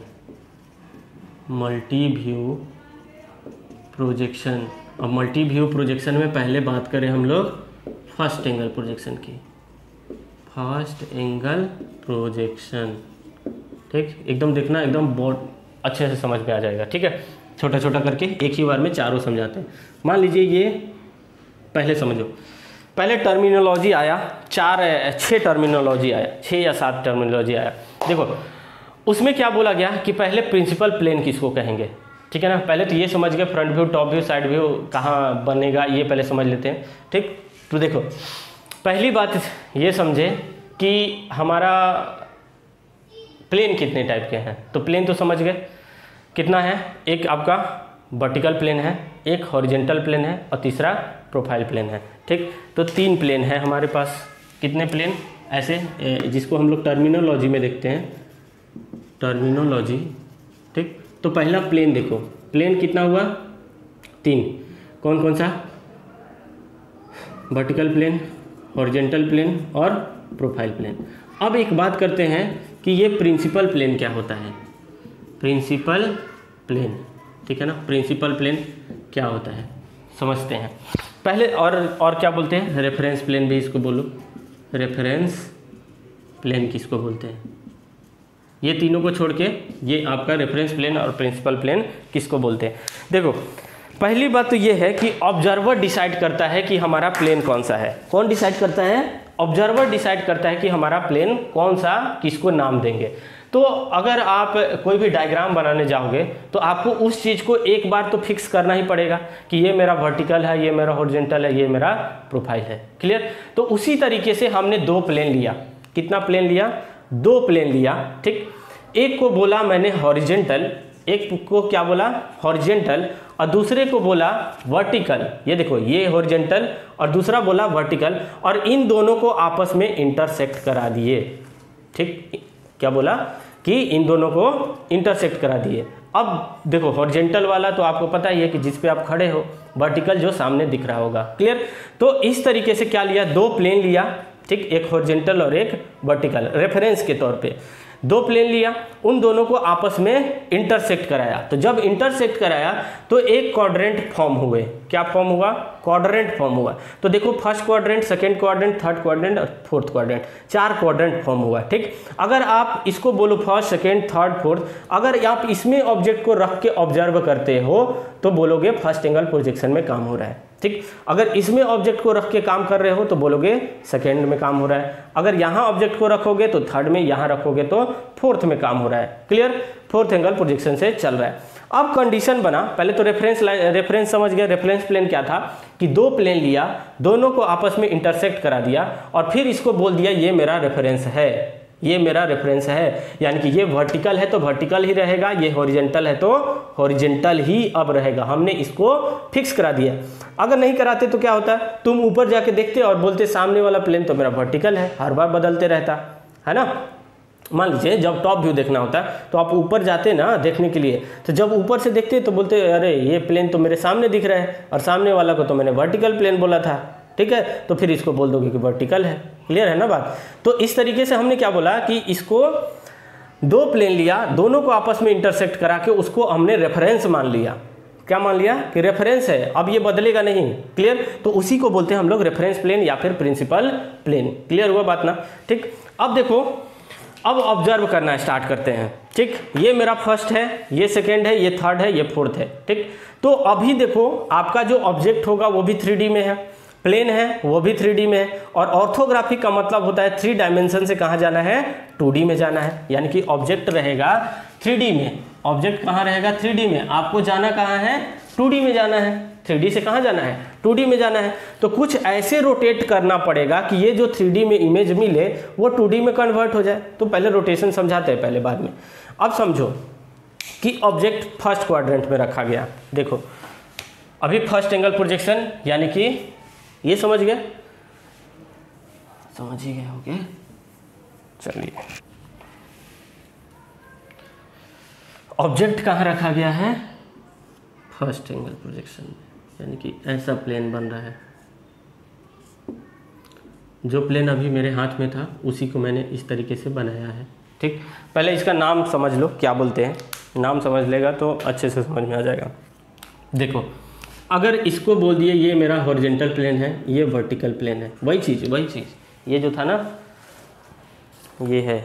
अब मल्टी व्यू प्रोजेक्शन में पहले बात करें हम लोग फर्स्ट एंगल प्रोजेक्शन की। फर्स्ट एंगल प्रोजेक्शन, ठीक, एकदम देखना, एकदम बहुत अच्छे से समझ में आ जाएगा। ठीक है, छोटा छोटा करके एक ही बार में चारों समझाते हैं। मान लीजिए ये पहले समझो, पहले टर्मिनोलॉजी आया, 6 टर्मिनोलॉजी आया, 6 या 7 टर्मिनोलॉजी आया। देखो उसमें क्या बोला गया कि पहले प्रिंसिपल प्लेन किसको कहेंगे, ठीक है ना। पहले तो ये समझ गए front view, top view, side view कहाँ बनेगा, ये पहले समझ लेते हैं। ठीक, तो देखो पहली बात ये समझे कि हमारा प्लेन कितने टाइप के हैं। तो प्लेन तो समझ गए कितना है, एक आपका वर्टिकल प्लेन है, एक हॉरिजेंटल प्लेन है और तीसरा प्रोफाइल प्लेन है। ठीक, तो 3 प्लेन है हमारे पास। कितने प्लेन, ऐसे जिसको हम लोग टर्मिनोलॉजी में देखते हैं, टर्मिनोलॉजी। ठीक, तो पहला प्लेन देखो, प्लेन कितना हुआ, 3। कौन कौन सा? वर्टिकल प्लेन, हॉरिजेंटल प्लेन और प्रोफाइल प्लेन। अब एक बात करते हैं कि ये प्रिंसिपल प्लेन क्या होता है। प्रिंसिपल प्लेन, ठीक है ना, प्रिंसिपल प्लेन क्या होता है समझते हैं पहले। और क्या बोलते हैं? रेफरेंस प्लेन भी इसको बोलो। रेफरेंस प्लेन किसको बोलते हैं? ये तीनों को छोड़ के ये आपका रेफरेंस प्लेन और प्रिंसिपल प्लेन किसको बोलते हैं? देखो, पहली बात तो ये है कि ऑब्जर्वर डिसाइड करता है कि हमारा प्लेन कौन सा है। कौन डिसाइड करता है? ऑब्जर्वर डिसाइड करता है कि हमारा प्लेन कौन सा, किसको नाम देंगे। तो अगर आप कोई भी डायग्राम बनाने जाओगे तो आपको उस चीज़ को एक बार तो फिक्स करना ही पड़ेगा कि ये मेरा वर्टिकल है, ये मेरा हॉरिजॉन्टल है, ये मेरा प्रोफाइल है। क्लियर? तो उसी तरीके से हमने दो प्लेन लिया। कितना प्लेन लिया? दो प्लेन लिया, ठीक। एक को बोला मैंने हॉरिजॉन्टल, एक को क्या बोला? हॉरिजॉन्टल, और दूसरे को बोला वर्टिकल। ये देखो, ये हॉरिजॉन्टल और दूसरा बोला वर्टिकल, और इन दोनों को आपस में इंटरसेक्ट करा दिए, ठीक। क्या बोला? कि इन दोनों को इंटरसेक्ट करा दिए। अब देखो, हॉरिजॉन्टल वाला तो आपको पता ही है कि जिस पे आप खड़े हो, वर्टिकल जो सामने दिख रहा होगा। क्लियर? तो इस तरीके से क्या लिया? दो प्लेन लिया, ठीक, एक हॉरिजॉन्टल और एक वर्टिकल, रेफरेंस के तौर पे दो प्लेन लिया, उन दोनों को आपस में इंटरसेक्ट कराया। तो जब इंटरसेक्ट कराया तो एक क्वाड्रेंट फॉर्म हुए। क्या फॉर्म हुआ? क्वाड्रेंट फॉर्म हुआ। तो देखो, first quadrant, second quadrant, third quadrant और फोर्थ क्वाड्रेंट, चार क्वाड्रेंट फॉर्म हुआ, ठीक। अगर आप इसको बोलो फर्स्ट, सेकंड, थर्ड, फोर्थ, अगर आप इसमें ऑब्जेक्ट को रख के ऑब्जर्व करते हो तो बोलोगे फर्स्ट एंगल प्रोजेक्शन में काम हो रहा है, ठीक। अगर इसमें ऑब्जेक्ट को रख के काम कर रहे हो तो बोलोगे सेकंड में काम हो रहा है। अगर यहाँ ऑब्जेक्ट को रखोगे तो थर्ड में, यहाँ रखोगे तो फोर्थ में काम हो रहा है। क्लियर? फोर्थ एंगल प्रोजेक्शन से चल रहा है। अब कंडीशन बना, पहले तो रेफरेंस समझ गए। रेफरेंस प्लेन क्या था कि दो प्लेन लिया, दोनों को आपस में इंटरसेक्ट करा दिया और फिर इसको बोल दिया ये मेरा रेफरेंस है, ये मेरा रेफरेंस है। यानी कि ये वर्टिकल है तो वर्टिकल ही रहेगा, ये हॉरिजॉन्टल है तो हॉरिजॉन्टल ही अब रहेगा। हमने इसको फिक्स करा दिया। अगर नहीं कराते तो क्या होता? तुम ऊपर जाके देखते और बोलते सामने वाला प्लेन तो मेरा वर्टिकल है, हर बार बदलते रहता है ना। मान लीजिए जब टॉप व्यू देखना होता है तो आप ऊपर जाते ना देखने के लिए, तो जब ऊपर से देखते तो बोलते अरे ये प्लेन तो मेरे सामने दिख रहा है और सामने वाला को तो मैंने वर्टिकल प्लेन बोला था, ठीक है। तो फिर इसको बोल दोगे कि वर्टिकल है। क्लियर है ना बात? तो इस तरीके से हमने क्या बोला कि इसको दो प्लेन लिया, दोनों को आपस में इंटरसेक्ट करा के उसको हमने रेफरेंस मान लिया। क्या मान लिया? कि रेफरेंस है, अब ये बदलेगा नहीं। क्लियर? तो उसी को बोलते हैं हम लोग रेफरेंस प्लेन या फिर प्रिंसिपल प्लेन। क्लियर हुआ बात ना? ठीक। अब देखो, अब ऑब्जर्व करना स्टार्ट करते हैं, ठीक। ये मेरा फर्स्ट है, ये सेकेंड है, ये थर्ड है, ये फोर्थ है, ठीक। तो अभी देखो, आपका जो ऑब्जेक्ट होगा वो भी 3D में है, प्लेन है वो भी 3D में है, और ऑर्थोग्राफी का मतलब होता है 3 डायमेंशन से कहाँ जाना है? 2D में जाना है। यानी कि ऑब्जेक्ट रहेगा 3D में। ऑब्जेक्ट कहाँ रहेगा? 3D में। आपको जाना कहाँ है? 2D में जाना है। 3D से कहाँ जाना है? 2D में जाना है। तो कुछ ऐसे रोटेट करना पड़ेगा कि ये जो 3D में इमेज मिले वो 2D में कन्वर्ट हो जाए। तो पहले रोटेशन समझाते हैं, पहले बाद में। अब समझो कि ऑब्जेक्ट फर्स्ट क्वाड्रेंट में रखा गया। देखो, अभी फर्स्ट एंगल प्रोजेक्शन, यानी कि ये समझ गए? समझ ही गए होंगे। चलिए, ऑब्जेक्ट कहाँ रखा गया है? फर्स्ट एंगल प्रोजेक्शन में, यानी कि ऐसा प्लेन बन रहा है। जो प्लेन अभी मेरे हाथ में था उसी को मैंने इस तरीके से बनाया है, ठीक। पहले इसका नाम समझ लो, क्या बोलते हैं। नाम समझ लेगा तो अच्छे से समझ में आ जाएगा। देखो, अगर इसको बोल दिए ये मेरा हॉरिजॉन्टल प्लेन है, ये वर्टिकल प्लेन है, वही चीज़ ये जो था ना, ये है,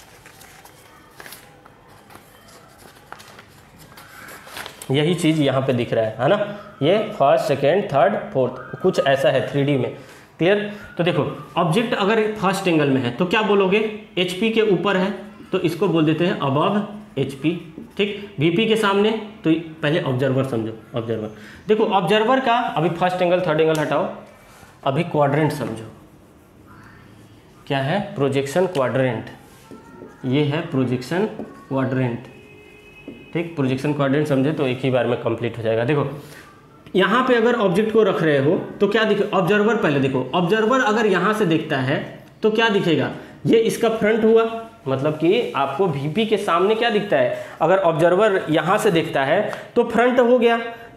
यही चीज़ यहाँ पे दिख रहा है ना। ये फर्स्ट, सेकेंड, थर्ड, फोर्थ, कुछ ऐसा है 3D में। क्लियर? तो देखो, ऑब्जेक्ट अगर फर्स्ट एंगल में है तो क्या बोलोगे? HP के ऊपर है तो इसको बोल देते हैं अबव HP, ठीक। VP के सामने, तो पहले ऑब्जर्वर समझो। ऑब्जर्वर, देखो ऑब्जर्वर का अभी फर्स्ट एंगल, थर्ड एंगल हटाओ, अभी क्वाड्रेंट समझो। क्या है? Projection quadrant. ये है प्रोजेक्शन क्वाड्रेंट, ठीक। प्रोजेक्शन क्वाड्रेंट समझे तो एक ही बार में कंप्लीट हो जाएगा। देखो, यहाँ पे अगर ऑब्जेक्ट को रख रहे हो तो क्या दिखे? ऑब्जर्वर पहले देखो, ऑब्जर्वर अगर यहाँ से देखता है तो क्या दिखेगा? ये इसका फ्रंट हुआ, मतलब कि आपको VP के सामने क्या दिखता है? अगर ऑब्जर्वर यहाँ से देखता है तो फ्रंट हो गया।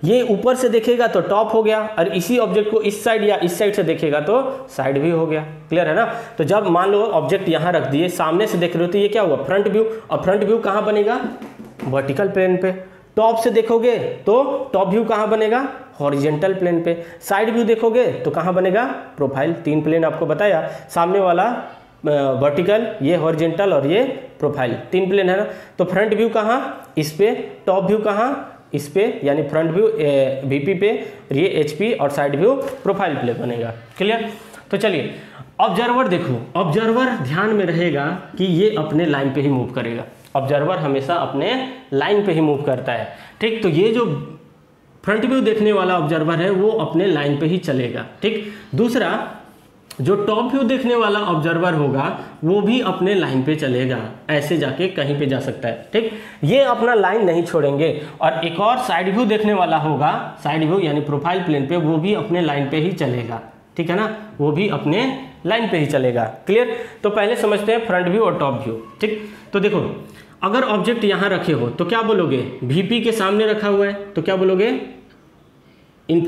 ये ऊपर से देखेगा तो टॉप हो गया, और इसी ऑब्जेक्ट को इस साइड या इस साइड से देखेगा तो साइड व्यू हो गया। क्लियर है ना। तो जब मान लो ऑब्जेक्ट यहाँ रख दिए, सामने से देख रहे हो तो ये क्या हुआ, फ्रंट व्यू। और फ्रंट व्यू कहाँ बनेगा, वर्टिकल प्लेन पे। टॉप से देखोगे तो टॉप व्यू कहाँ बनेगा, हॉरिजेंटल प्लेन पे। साइड व्यू देखोगे तो कहाँ बनेगा, प्रोफाइल। 3 प्लेन आपको बताया, सामने वाला वर्टिकल, ये हॉरिजेंटल और ये प्रोफाइल, 3 प्लेन है ना। तो फ्रंट व्यू कहाँ, इस पे। टॉप व्यू कहाँ, इस पे, यानी फ्रंट व्यू वीपी पे, ये एचपी, और साइड व्यू प्रोफाइल पे बनेगा। क्लियर। तो चलिए ऑब्जर्वर देखो, ऑब्जर्वर ध्यान में रहेगा कि ये अपने लाइन पे ही मूव करेगा। ऑब्जर्वर हमेशा अपने लाइन पे ही मूव करता है। ठीक, तो ये जो फ्रंट व्यू देखने वाला ऑब्जर्वर है वो अपने लाइन पे ही चलेगा। ठीक, दूसरा जो टॉप व्यू देखने वाला ऑब्जर्वर होगा वो भी अपने लाइन पे चलेगा, ऐसे जाके कहीं पे जा सकता है। ठीक, ये अपना लाइन नहीं छोड़ेंगे। और एक और साइड व्यू देखने वाला होगा, साइड व्यू यानी प्रोफाइल प्लेन पे, वो भी अपने लाइन पे ही चलेगा। ठीक है ना, वो भी अपने लाइन पे ही चलेगा। क्लियर। तो पहले समझते हैं फ्रंट व्यू और टॉप व्यू। ठीक, तो देखो अगर ऑब्जेक्ट यहाँ रखे हो तो क्या बोलोगे, वीपी के सामने रखा हुआ है तो क्या बोलोगे, इन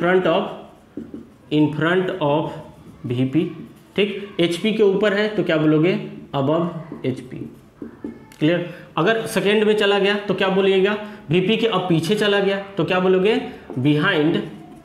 फ्रंट ऑफ वीपी। ठीक, एचपी के ऊपर है तो क्या बोलोगे, अबव एचपी। क्लियर। अगर सेकेंड में चला गया तो क्या बोलिएगा, वीपी के अब पीछे चला गया तो क्या बोलोगे, बिहाइंड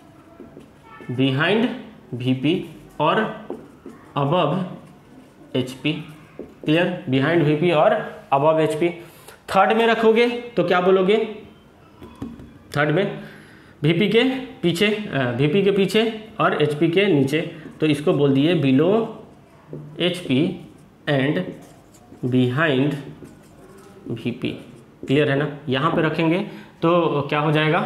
वीपी और above HP. Clear, behind VP और अबव एचपी। थर्ड में रखोगे तो क्या बोलोगे, थर्ड में वीपी के पीछे और एचपी के नीचे, तो इसको बोल दिए below HP and behind VP. Clear है ना। यहाँ पे रखेंगे तो क्या हो जाएगा,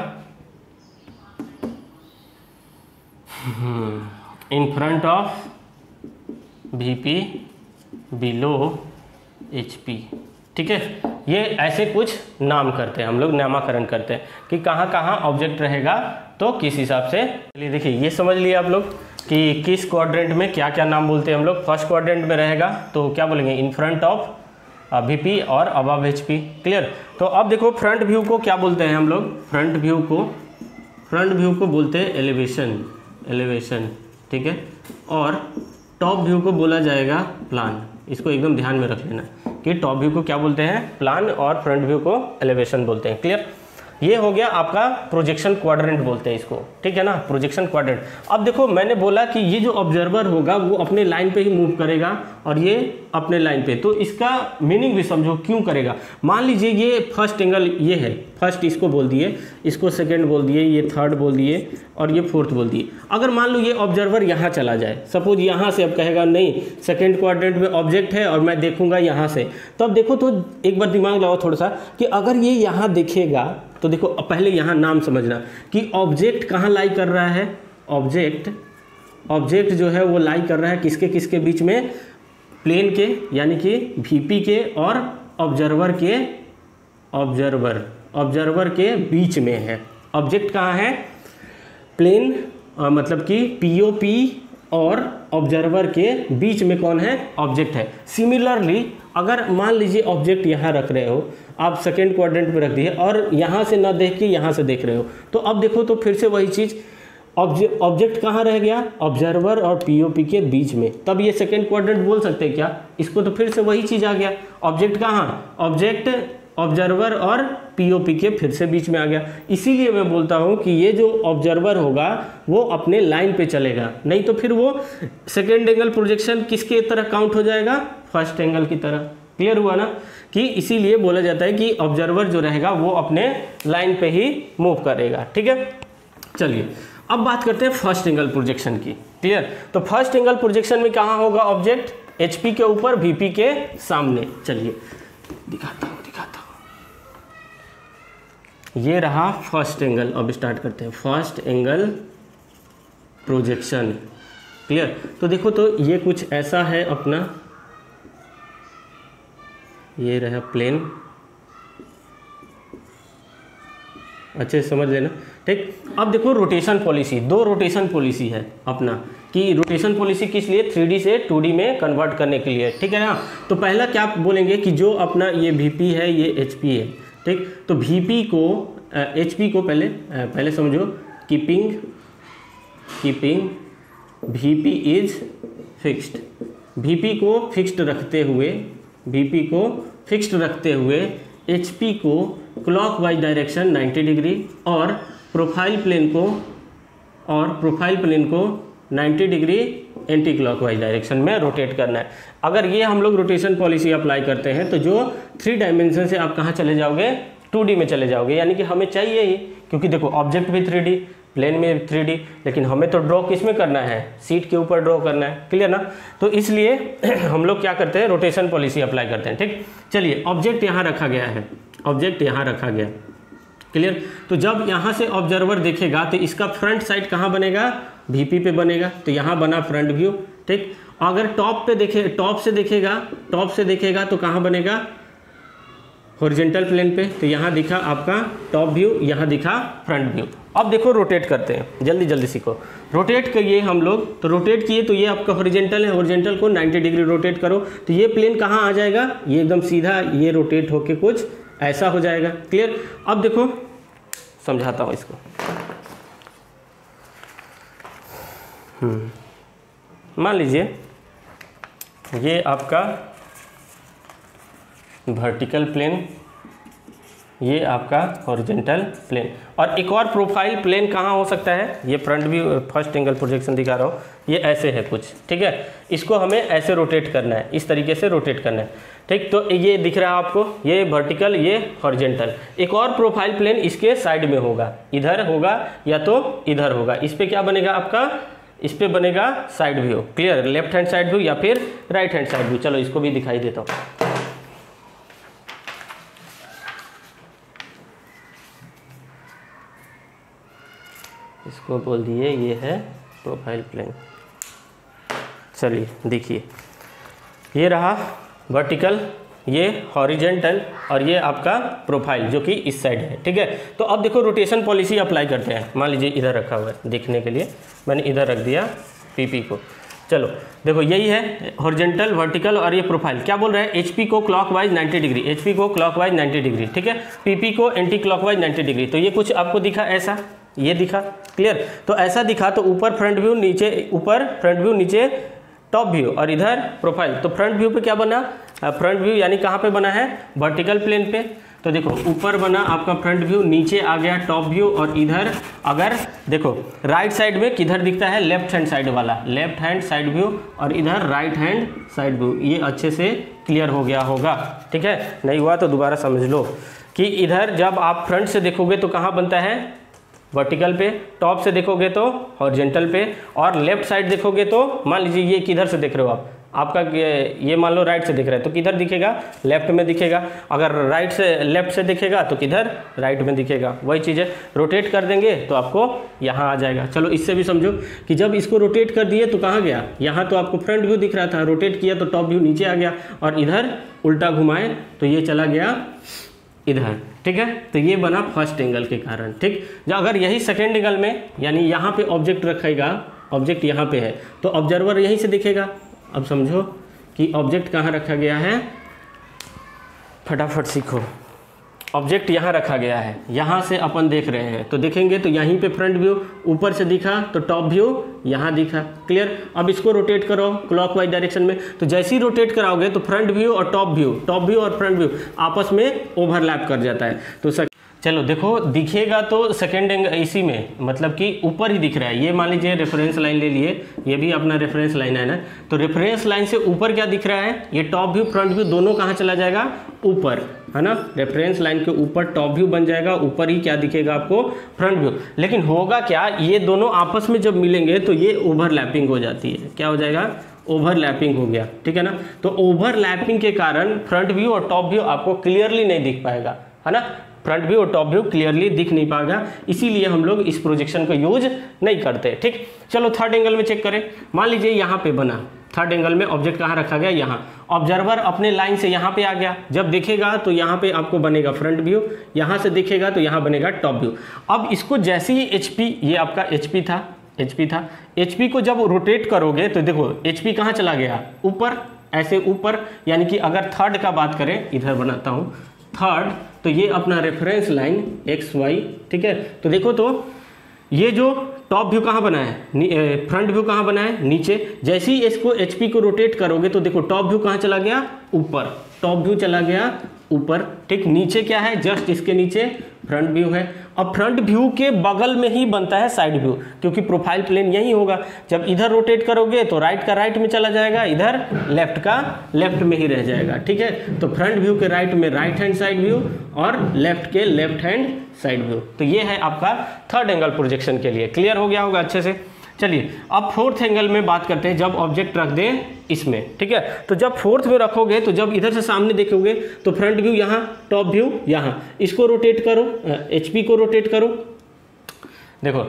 in front of VP below HP. ठीक है, ये ऐसे कुछ नाम करते हैं हम लोग, नामाकरण करते हैं कि कहाँ कहाँ ऑब्जेक्ट रहेगा तो किस हिसाब से। चलिए देखिए, ये समझ लिया आप लोग कि किस क्वाड्रेंट में क्या क्या नाम बोलते हैं हम लोग। फर्स्ट क्वाड्रेंट में रहेगा तो क्या बोलेंगे, इन फ्रंट ऑफ वीपी और अबव एचपी। क्लियर। तो अब देखो फ्रंट व्यू को क्या बोलते हैं हम लोग, फ्रंट व्यू को बोलते हैं एलिवेशन। ठीक है, और टॉप व्यू को बोला जाएगा प्लान। इसको एकदम ध्यान में रख लेना कि टॉप व्यू को क्या बोलते हैं, प्लान, और फ्रंट व्यू को एलिवेशन बोलते हैं। क्लियर। ये हो गया आपका प्रोजेक्शन क्वाड्रेंट बोलते हैं इसको। ठीक है ना, प्रोजेक्शन क्वाड्रेंट। अब देखो मैंने बोला कि ये जो ऑब्जर्वर होगा वो अपने लाइन पे ही मूव करेगा और ये अपने लाइन पे, तो इसका मीनिंग भी समझो क्यों करेगा। मान लीजिए ये फर्स्ट एंगल ये है, फर्स्ट इसको बोल दिए, इसको सेकेंड बोल दिए, ये थर्ड बोल दिए और ये फोर्थ बोल दिए। अगर मान लो ये ऑब्जर्वर यहाँ चला जाए, सपोज यहाँ से, अब कहेगा नहीं सेकेंड क्वाड्रेंट में ऑब्जेक्ट है और मैं देखूंगा यहाँ से, तो अब देखो तो एक बार दिमाग लगाओ थोड़ा सा कि अगर ये यहाँ देखेगा तो देखो पहले यहाँ नाम समझना कि ऑब्जेक्ट कहाँ लाई कर रहा है। ऑब्जेक्ट जो है वो लाई कर रहा है किसके बीच में, प्लेन के यानी कि वीपी के और ऑब्जर्वर के बीच में है। ऑब्जेक्ट कहाँ है, प्लेन, मतलब कि पीओपी और ऑब्जर्वर के बीच में कौन है, ऑब्जेक्ट है। सिमिलरली अगर मान लीजिए ऑब्जेक्ट यहाँ रख रहे हो, आप सेकेंड क्वाड्रेंट में रख दिए और यहाँ से ना देख के यहाँ से देख रहे हो, तो अब देखो तो फिर से वही चीज़, ऑब्जेक्ट कहाँ रह गया, ऑब्जर्वर और पीओपी के बीच में, तब ये सेकेंड क्वाड्रेंट बोल सकते हैं क्या इसको, तो फिर से वही चीज़ आ गया। ऑब्जेक्ट कहाँ, ऑब्जेक्ट ऑब्जर्वर और पीओपी के फिर से बीच में आ गया। इसीलिए मैं बोलता हूँ कि ये जो ऑब्जर्वर होगा वो अपने लाइन पे चलेगा, नहीं तो फिर वो सेकेंड एंगल प्रोजेक्शन किसके तरह काउंट हो जाएगा, फर्स्ट एंगल की तरह। क्लियर हुआ ना, कि इसीलिए बोला जाता है कि ऑब्जर्वर जो रहेगा वो अपने लाइन पे ही मूव करेगा। ठीक है, चलिए अब बात करते हैं फर्स्ट एंगल प्रोजेक्शन की। क्लियर। तो फर्स्ट एंगल प्रोजेक्शन में कहाँ होगा ऑब्जेक्ट, एचपी के ऊपर वीपी के सामने। चलिए दिखाता हूँ। ये रहा फर्स्ट एंगल। अब स्टार्ट करते हैं फर्स्ट एंगल प्रोजेक्शन। क्लियर। तो देखो तो ये कुछ ऐसा है अपना, ये रहा प्लेन, अच्छे से समझ लेना। ठीक, अब देखो रोटेशन पॉलिसी, 2 रोटेशन पॉलिसी है अपना, कि रोटेशन पॉलिसी किस लिए, 3D से 2D में कन्वर्ट करने के लिए। ठीक है ना। तो पहला क्या बोलेंगे कि जो अपना ये VP है, ये HP है। ठीक, तो VP को HP को पहले समझो keeping VP is fixed, VP को फिक्स्ड रखते हुए HP को क्लॉकवाइज डायरेक्शन 90 डिग्री और प्रोफाइल प्लेन को 90 डिग्री एंटी क्लॉकवाइज डायरेक्शन में रोटेट करना है। अगर ये हम लोग रोटेशन पॉलिसी अप्लाई करते हैं तो जो 3 डायमेंशन से आप कहाँ चले जाओगे, 2D में चले जाओगे। यानी कि हमें चाहिए ही, क्योंकि देखो ऑब्जेक्ट भी 3D, प्लेन में 3D, लेकिन हमें तो ड्रॉ किस में करना है, सीट के ऊपर ड्रॉ करना है, क्लियर ना। तो इसलिए हम लोग क्या करते हैं, रोटेशन पॉलिसी अप्लाई करते हैं। ठीक, चलिए ऑब्जेक्ट यहाँ रखा गया है, क्लियर। तो जब यहाँ से ऑब्जर्वर देखेगा तो इसका फ्रंट साइड कहाँ बनेगा, VP पे बनेगा, तो यहाँ बना फ्रंट व्यू। ठीक, अगर टॉप से देखेगा तो कहाँ बनेगा, हॉरिजॉन्टल प्लेन पे, तो यहाँ दिखा आपका टॉप व्यू, यहाँ दिखा फ्रंट व्यू। अब देखो रोटेट करते हैं, जल्दी सीखो। रोटेट करिए हम लोग, तो रोटेट किए तो ये आपका हॉरिजॉन्टल है, हॉरिजॉन्टल को 90 डिग्री रोटेट करो तो ये प्लेन कहाँ आ जाएगा, ये एकदम सीधा ये रोटेट होके कुछ ऐसा हो जाएगा, क्लियर। अब देखो समझाता हूँ इसको। मान लीजिए ये आपका वर्टिकल प्लेन, ये आपका हॉरिजॉन्टल प्लेन, और एक और प्रोफाइल प्लेन कहाँ हो सकता है, ये front view first angle projection दिखा रहा हूँ, ये ऐसे है कुछ, ठीक है। इसको हमें ऐसे रोटेट करना है, इस तरीके से रोटेट करना है, ठीक। तो ये दिख रहा है आपको, ये वर्टिकल, ये हॉरिजॉन्टल। एक और प्रोफाइल प्लेन इसके साइड में होगा, इधर होगा या तो इधर होगा। इस पर क्या बनेगा आपका, इस पे बनेगा side view, clear, left hand side view या फिर राइट हैंड साइड व्यू। चलो इसको भी दिखाई देता हूँ। इसको बोल दिए ये है प्रोफाइल प्लेन। चलिए देखिए, ये रहा वर्टिकल, ये हॉरिजॉन्टल, और ये आपका प्रोफाइल जो कि इस साइड है, ठीक है। तो अब देखो रोटेशन पॉलिसी अप्लाई करते हैं। मान लीजिए इधर रखा हुआ है, देखने के लिए मैंने इधर रख दिया PP को। चलो देखो यही है हॉरिजॉन्टल, वर्टिकल और ये प्रोफाइल। क्या बोल रहा है, HP को क्लॉकवाइज 90 डिग्री, HP को क्लॉकवाइज 90 डिग्री, ठीक है। PP को एंटी क्लॉकवाइज 90 डिग्री। तो ये कुछ आपको दिखा ऐसा, ये दिखा, क्लियर। तो ऐसा दिखा तो ऊपर फ्रंट व्यू, नीचे ऊपर फ्रंट व्यू, नीचे टॉप व्यू, और इधर प्रोफाइल। तो फ्रंट व्यू पे क्या बना, फ्रंट व्यू यानी कहाँ पे बना है, वर्टिकल प्लेन पे। तो देखो ऊपर बना आपका फ्रंट व्यू, नीचे आ गया टॉप व्यू, और इधर अगर देखो राइट साइड में किधर दिखता है, लेफ्ट हैंड साइड वाला, लेफ्ट हैंड साइड व्यू, और इधर राइट हैंड साइड व्यू। ये अच्छे से क्लियर हो गया होगा, ठीक है। नहीं हुआ तो दोबारा समझ लो कि इधर जब आप फ्रंट से देखोगे तो कहाँ बनता है, वर्टिकल पे, टॉप से देखोगे तो हॉरिजॉन्टल पे, और लेफ्ट साइड देखोगे तो मान लीजिए ये किधर से देख रहे हो आप, आपका ये मान लो राइट से दिख रहा है तो किधर दिखेगा, लेफ्ट में दिखेगा। अगर राइट से लेफ्ट से दिखेगा तो किधर, राइट में दिखेगा। वही चीज़ है, रोटेट कर देंगे तो आपको यहाँ आ जाएगा। चलो इससे भी समझो कि जब इसको रोटेट कर दिए तो कहाँ गया, यहाँ तो आपको फ्रंट व्यू दिख रहा था, रोटेट किया तो टॉप व्यू नीचे आ गया, और इधर उल्टा घुमाए तो ये चला गया इधर, ठीक है। तो ये बना फर्स्ट एंगल के कारण, ठीक। जो अगर यही सेकेंड एंगल में, यानी यहाँ पे ऑब्जेक्ट रखेगा, ऑब्जेक्ट यहाँ पे है तो ऑब्जर्वर यहीं से दिखेगा। अब समझो कि ऑब्जेक्ट कहाँ रखा गया है, फटाफट सीखो। ऑब्जेक्ट यहाँ रखा गया है, यहाँ से अपन देख रहे हैं तो देखेंगे तो यहीं पे फ्रंट व्यू, ऊपर से दिखा तो टॉप व्यू यहाँ दिखा, क्लियर। अब इसको रोटेट करो क्लॉकवाइज डायरेक्शन में, तो जैसे ही रोटेट कराओगे तो फ्रंट व्यू और टॉप व्यू और फ्रंट व्यू आपस में ओवरलैप कर जाता है। तो चलो देखो दिखेगा तो सेकेंड एंगल इसी में, मतलब कि ऊपर ही दिख रहा है। ये मान लीजिए रेफरेंस लाइन ले लिए, ये भी अपना रेफरेंस लाइन है ना, तो रेफरेंस लाइन से ऊपर क्या दिख रहा है, ये टॉप व्यू फ्रंट व्यू दोनों कहाँ चला जाएगा, ऊपर, है ना। रेफरेंस लाइन के ऊपर टॉप व्यू बन जाएगा, ऊपर ही क्या दिखेगा आपको, फ्रंट व्यू। लेकिन होगा क्या, ये दोनों आपस में जब मिलेंगे तो ये ओवरलैपिंग हो जाती है। क्या हो जाएगा, ओवरलैपिंग हो गया, ठीक है ना। तो ओवरलैपिंग के कारण फ्रंट व्यू और टॉप व्यू आपको क्लियरली नहीं दिख पाएगा, है ना। फ्रंट व्यू और टॉप व्यू क्लियरली दिख नहीं पाएगा, इसीलिए हम लोग इस प्रोजेक्शन का यूज नहीं करते, ठीक। चलो थर्ड एंगल में चेक करें। मान लीजिए यहाँ पे बना, थर्ड एंगल में ऑब्जेक्ट कहाँ रखा गया, यहाँ। ऑब्जर्वर अपने लाइन से यहाँ पे आ गया, जब देखेगा तो यहाँ पे आपको बनेगा फ्रंट व्यू, यहाँ से देखेगा तो यहाँ बनेगा टॉप व्यू। अब इसको जैसे ही HP, ये आपका HP था, HP को जब रोटेट करोगे तो देखो HP कहाँ चला गया, ऊपर, ऐसे ऊपर। यानी कि अगर थर्ड का बात करें, इधर बनाता हूँ थर्ड, तो ये अपना रेफरेंस लाइन XY, ठीक है। तो देखो तो ये जो टॉप व्यू कहाँ बना है, फ्रंट व्यू कहाँ बना है, नीचे। जैसे ही इसको HP को रोटेट करोगे तो देखो टॉप व्यू कहाँ चला गया, ऊपर, टॉप व्यू चला गया ऊपर, ठीक। नीचे क्या है, जस्ट इसके नीचे फ्रंट व्यू है। अब फ्रंट व्यू के बगल में ही बनता है साइड व्यू, क्योंकि प्रोफाइल प्लेन यही होगा। जब इधर रोटेट करोगे तो राइट का राइट में चला जाएगा, इधर लेफ्ट का लेफ्ट में ही रह जाएगा, ठीक है। तो फ्रंट व्यू के राइट में राइट हैंड साइड व्यू और लेफ्ट के लेफ्ट हैंड साइड व्यू। तो ये है आपका थर्ड एंगल प्रोजेक्शन के लिए। क्लियर हो गया होगा अच्छे से। चलिए अब फोर्थ एंगल में बात करते हैं, जब ऑब्जेक्ट रख दें इसमें, ठीक है। तो जब फोर्थ में रखोगे तो जब इधर से सामने देखोगे तो फ्रंट व्यू यहाँ, टॉप व्यू यहाँ, इसको रोटेट करो, HP को रोटेट करो, देखो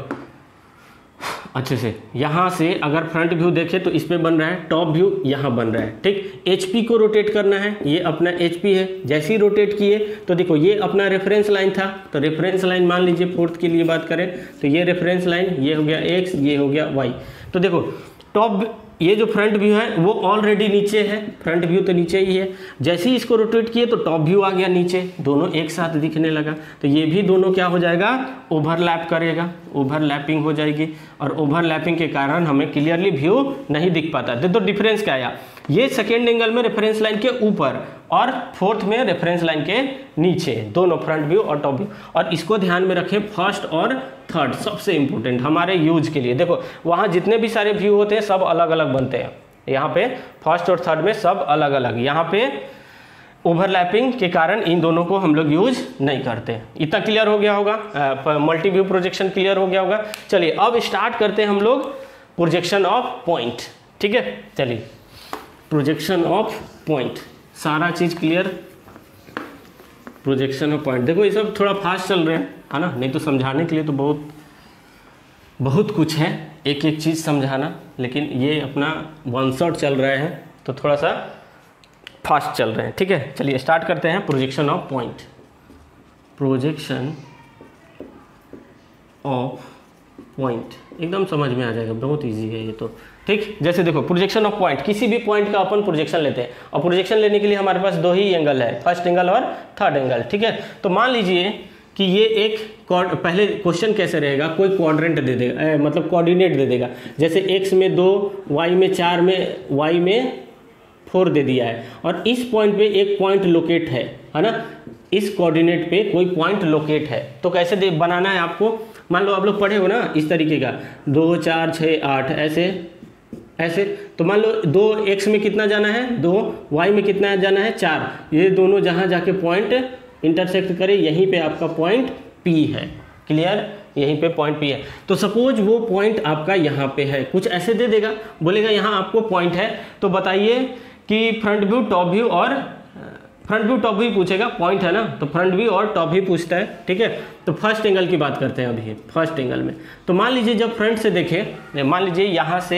अच्छे से। यहाँ से अगर फ्रंट व्यू देखें तो इस पे बन रहा है, टॉप व्यू यहाँ बन रहा है, ठीक। HP को रोटेट करना है, ये अपना HP है। जैसे ही रोटेट किए तो देखो ये अपना रेफरेंस लाइन था, तो रेफरेंस लाइन मान लीजिए फोर्थ के लिए बात करें तो ये रेफरेंस लाइन, ये हो गया X, ये हो गया Y। तो देखो टॉप, ये जो फ्रंट व्यू है वो ऑलरेडी नीचे है, फ्रंट व्यू तो नीचे ही है। जैसे ही इसको रोटेट किए तो टॉप व्यू आ गया नीचे, दोनों एक साथ दिखने लगा। तो ये भी दोनों क्या हो जाएगा, ओवरलैप करेगा, ओवरलैपिंग हो जाएगी। और ओवरलैपिंग के कारण हमें क्लियरली व्यू नहीं दिख पाता। तो डिफरेंस क्या आया, ये सेकेंड एंगल में रेफरेंस लाइन के ऊपर और फोर्थ में रेफरेंस लाइन के नीचे, दोनों फ्रंट व्यू और टॉप व्यू। और इसको ध्यान में रखें, फर्स्ट और थर्ड सबसे इंपॉर्टेंट हमारे यूज के लिए। देखो वहाँ जितने भी सारे व्यू होते हैं सब अलग अलग बनते हैं, यहाँ पे फर्स्ट और थर्ड में सब अलग अलग। यहाँ पे ओवरलैपिंग के कारण इन दोनों को हम लोग यूज नहीं करते। इतना क्लियर हो गया होगा, मल्टी व्यू प्रोजेक्शन क्लियर हो गया होगा। चलिए अब स्टार्ट करते हैं हम लोग प्रोजेक्शन ऑफ पॉइंट, ठीक है। चलिए प्रोजेक्शन ऑफ पॉइंट, सारा चीज़ क्लियर। प्रोजेक्शन ऑफ पॉइंट, देखो ये सब थोड़ा फास्ट चल रहे हैं, है ना, नहीं तो समझाने के लिए तो बहुत कुछ है, एक एक चीज़ समझाना, लेकिन ये अपना वन शॉट चल रहा है तो थोड़ा सा फास्ट चल रहे हैं, ठीक है। चलिए स्टार्ट करते हैं projection of point. Projection of point एकदम समझ में आ जाएगा, बहुत इजी है ये तो, ठीक। जैसे देखो प्रोजेक्शन ऑफ पॉइंट, किसी भी पॉइंट का अपन प्रोजेक्शन लेते हैं, और प्रोजेक्शन लेने के लिए हमारे पास दो ही एंगल है, फर्स्ट एंगल और थर्ड एंगल, ठीक है। तो मान लीजिए कि ये एक पहले क्वेश्चन कैसे रहेगा, कोई क्वाड्रेंट दे देगा, मतलब कोऑर्डिनेट दे देगा। जैसे x में 2, y में 4 में, y में 4 दे दिया है, और इस पॉइंट पे एक पॉइंट लोकेट है ना, इस कोऑर्डिनेट पे कोई पॉइंट लोकेट है। तो कैसे बनाना है आपको, मान लो आप लोग पढ़े हो ना इस तरीके का, 2 4 6 8 ऐसे। तो मान लो 2x में कितना जाना है 2, y में कितना जाना है 4, ये दोनों जहाँ जाके पॉइंट इंटरसेक्ट करे यहीं पे आपका पॉइंट P है। क्लियर, यहीं पे पॉइंट P है। तो सपोज वो पॉइंट आपका यहाँ पे है, कुछ ऐसे दे देगा, बोलेगा यहाँ आपको पॉइंट है, तो बताइए कि फ्रंट व्यू टॉप व्यू, और फ्रंट व्यू टॉप व्यू पूछेगा, पॉइंट है ना, तो फ्रंट व्यू और टॉप व्यू पूछता है, ठीक है। तो फर्स्ट एंगल की बात करते हैं अभी, फर्स्ट एंगल में। तो मान लीजिए जब फ्रंट से देखें, मान लीजिए यहाँ से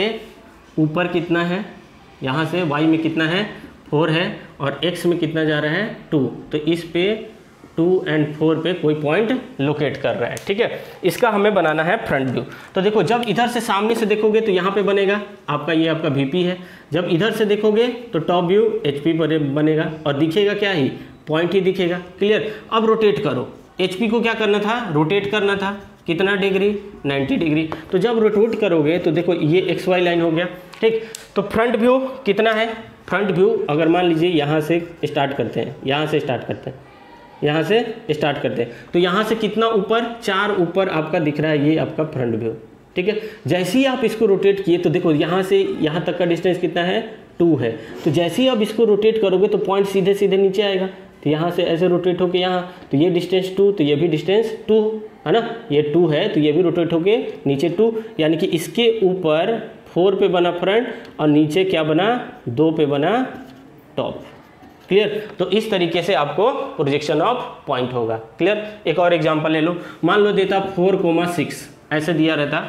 ऊपर कितना है, यहाँ से y में कितना है 4 है, और x में कितना जा रहा है 2, तो इस पे 2 और 4 पे कोई पॉइंट लोकेट कर रहा है, ठीक है। इसका हमें बनाना है फ्रंट व्यू। तो देखो जब इधर से सामने से देखोगे तो यहाँ पे बनेगा आपका, ये आपका VP है। जब इधर से देखोगे तो टॉप व्यू HP पर बनेगा, और दिखेगा क्या ही, पॉइंट ही दिखेगा। क्लियर। अब रोटेट करो, HP को क्या करना था, रोटेट करना था, कितना डिग्री, 90 डिग्री। तो जब रोटेट करोगे तो देखो ये XY लाइन हो गया, ठीक। तो फ्रंट व्यू कितना है, फ्रंट व्यू अगर मान लीजिए यहाँ से स्टार्ट करते हैं, यहाँ से स्टार्ट करते हैं, यहाँ से स्टार्ट करते हैं, तो यहाँ से कितना ऊपर, 4 ऊपर आपका दिख रहा है, ये आपका फ्रंट व्यू, ठीक है। जैसे ही आप इसको रोटेट किए तो देखो यहाँ से यहाँ तक का डिस्टेंस कितना है 2 है। तो जैसे ही आप इसको रोटेट करोगे तो पॉइंट सीधे सीधे नीचे आएगा। तो यहाँ से ऐसे रोटेट होके यहाँ, तो ये डिस्टेंस 2, तो ये भी डिस्टेंस 2 है ना, ये 2 है, तो ये भी रोटेट होके नीचे 2, यानी कि इसके ऊपर 4 पे बना फ्रंट और नीचे क्या बना, 2 पे बना टॉप। क्लियर। तो इस तरीके से आपको प्रोजेक्शन ऑफ पॉइंट होगा। क्लियर। एक और एग्जांपल ले लो, मान लो देता 4,6 ऐसे दिया रहता,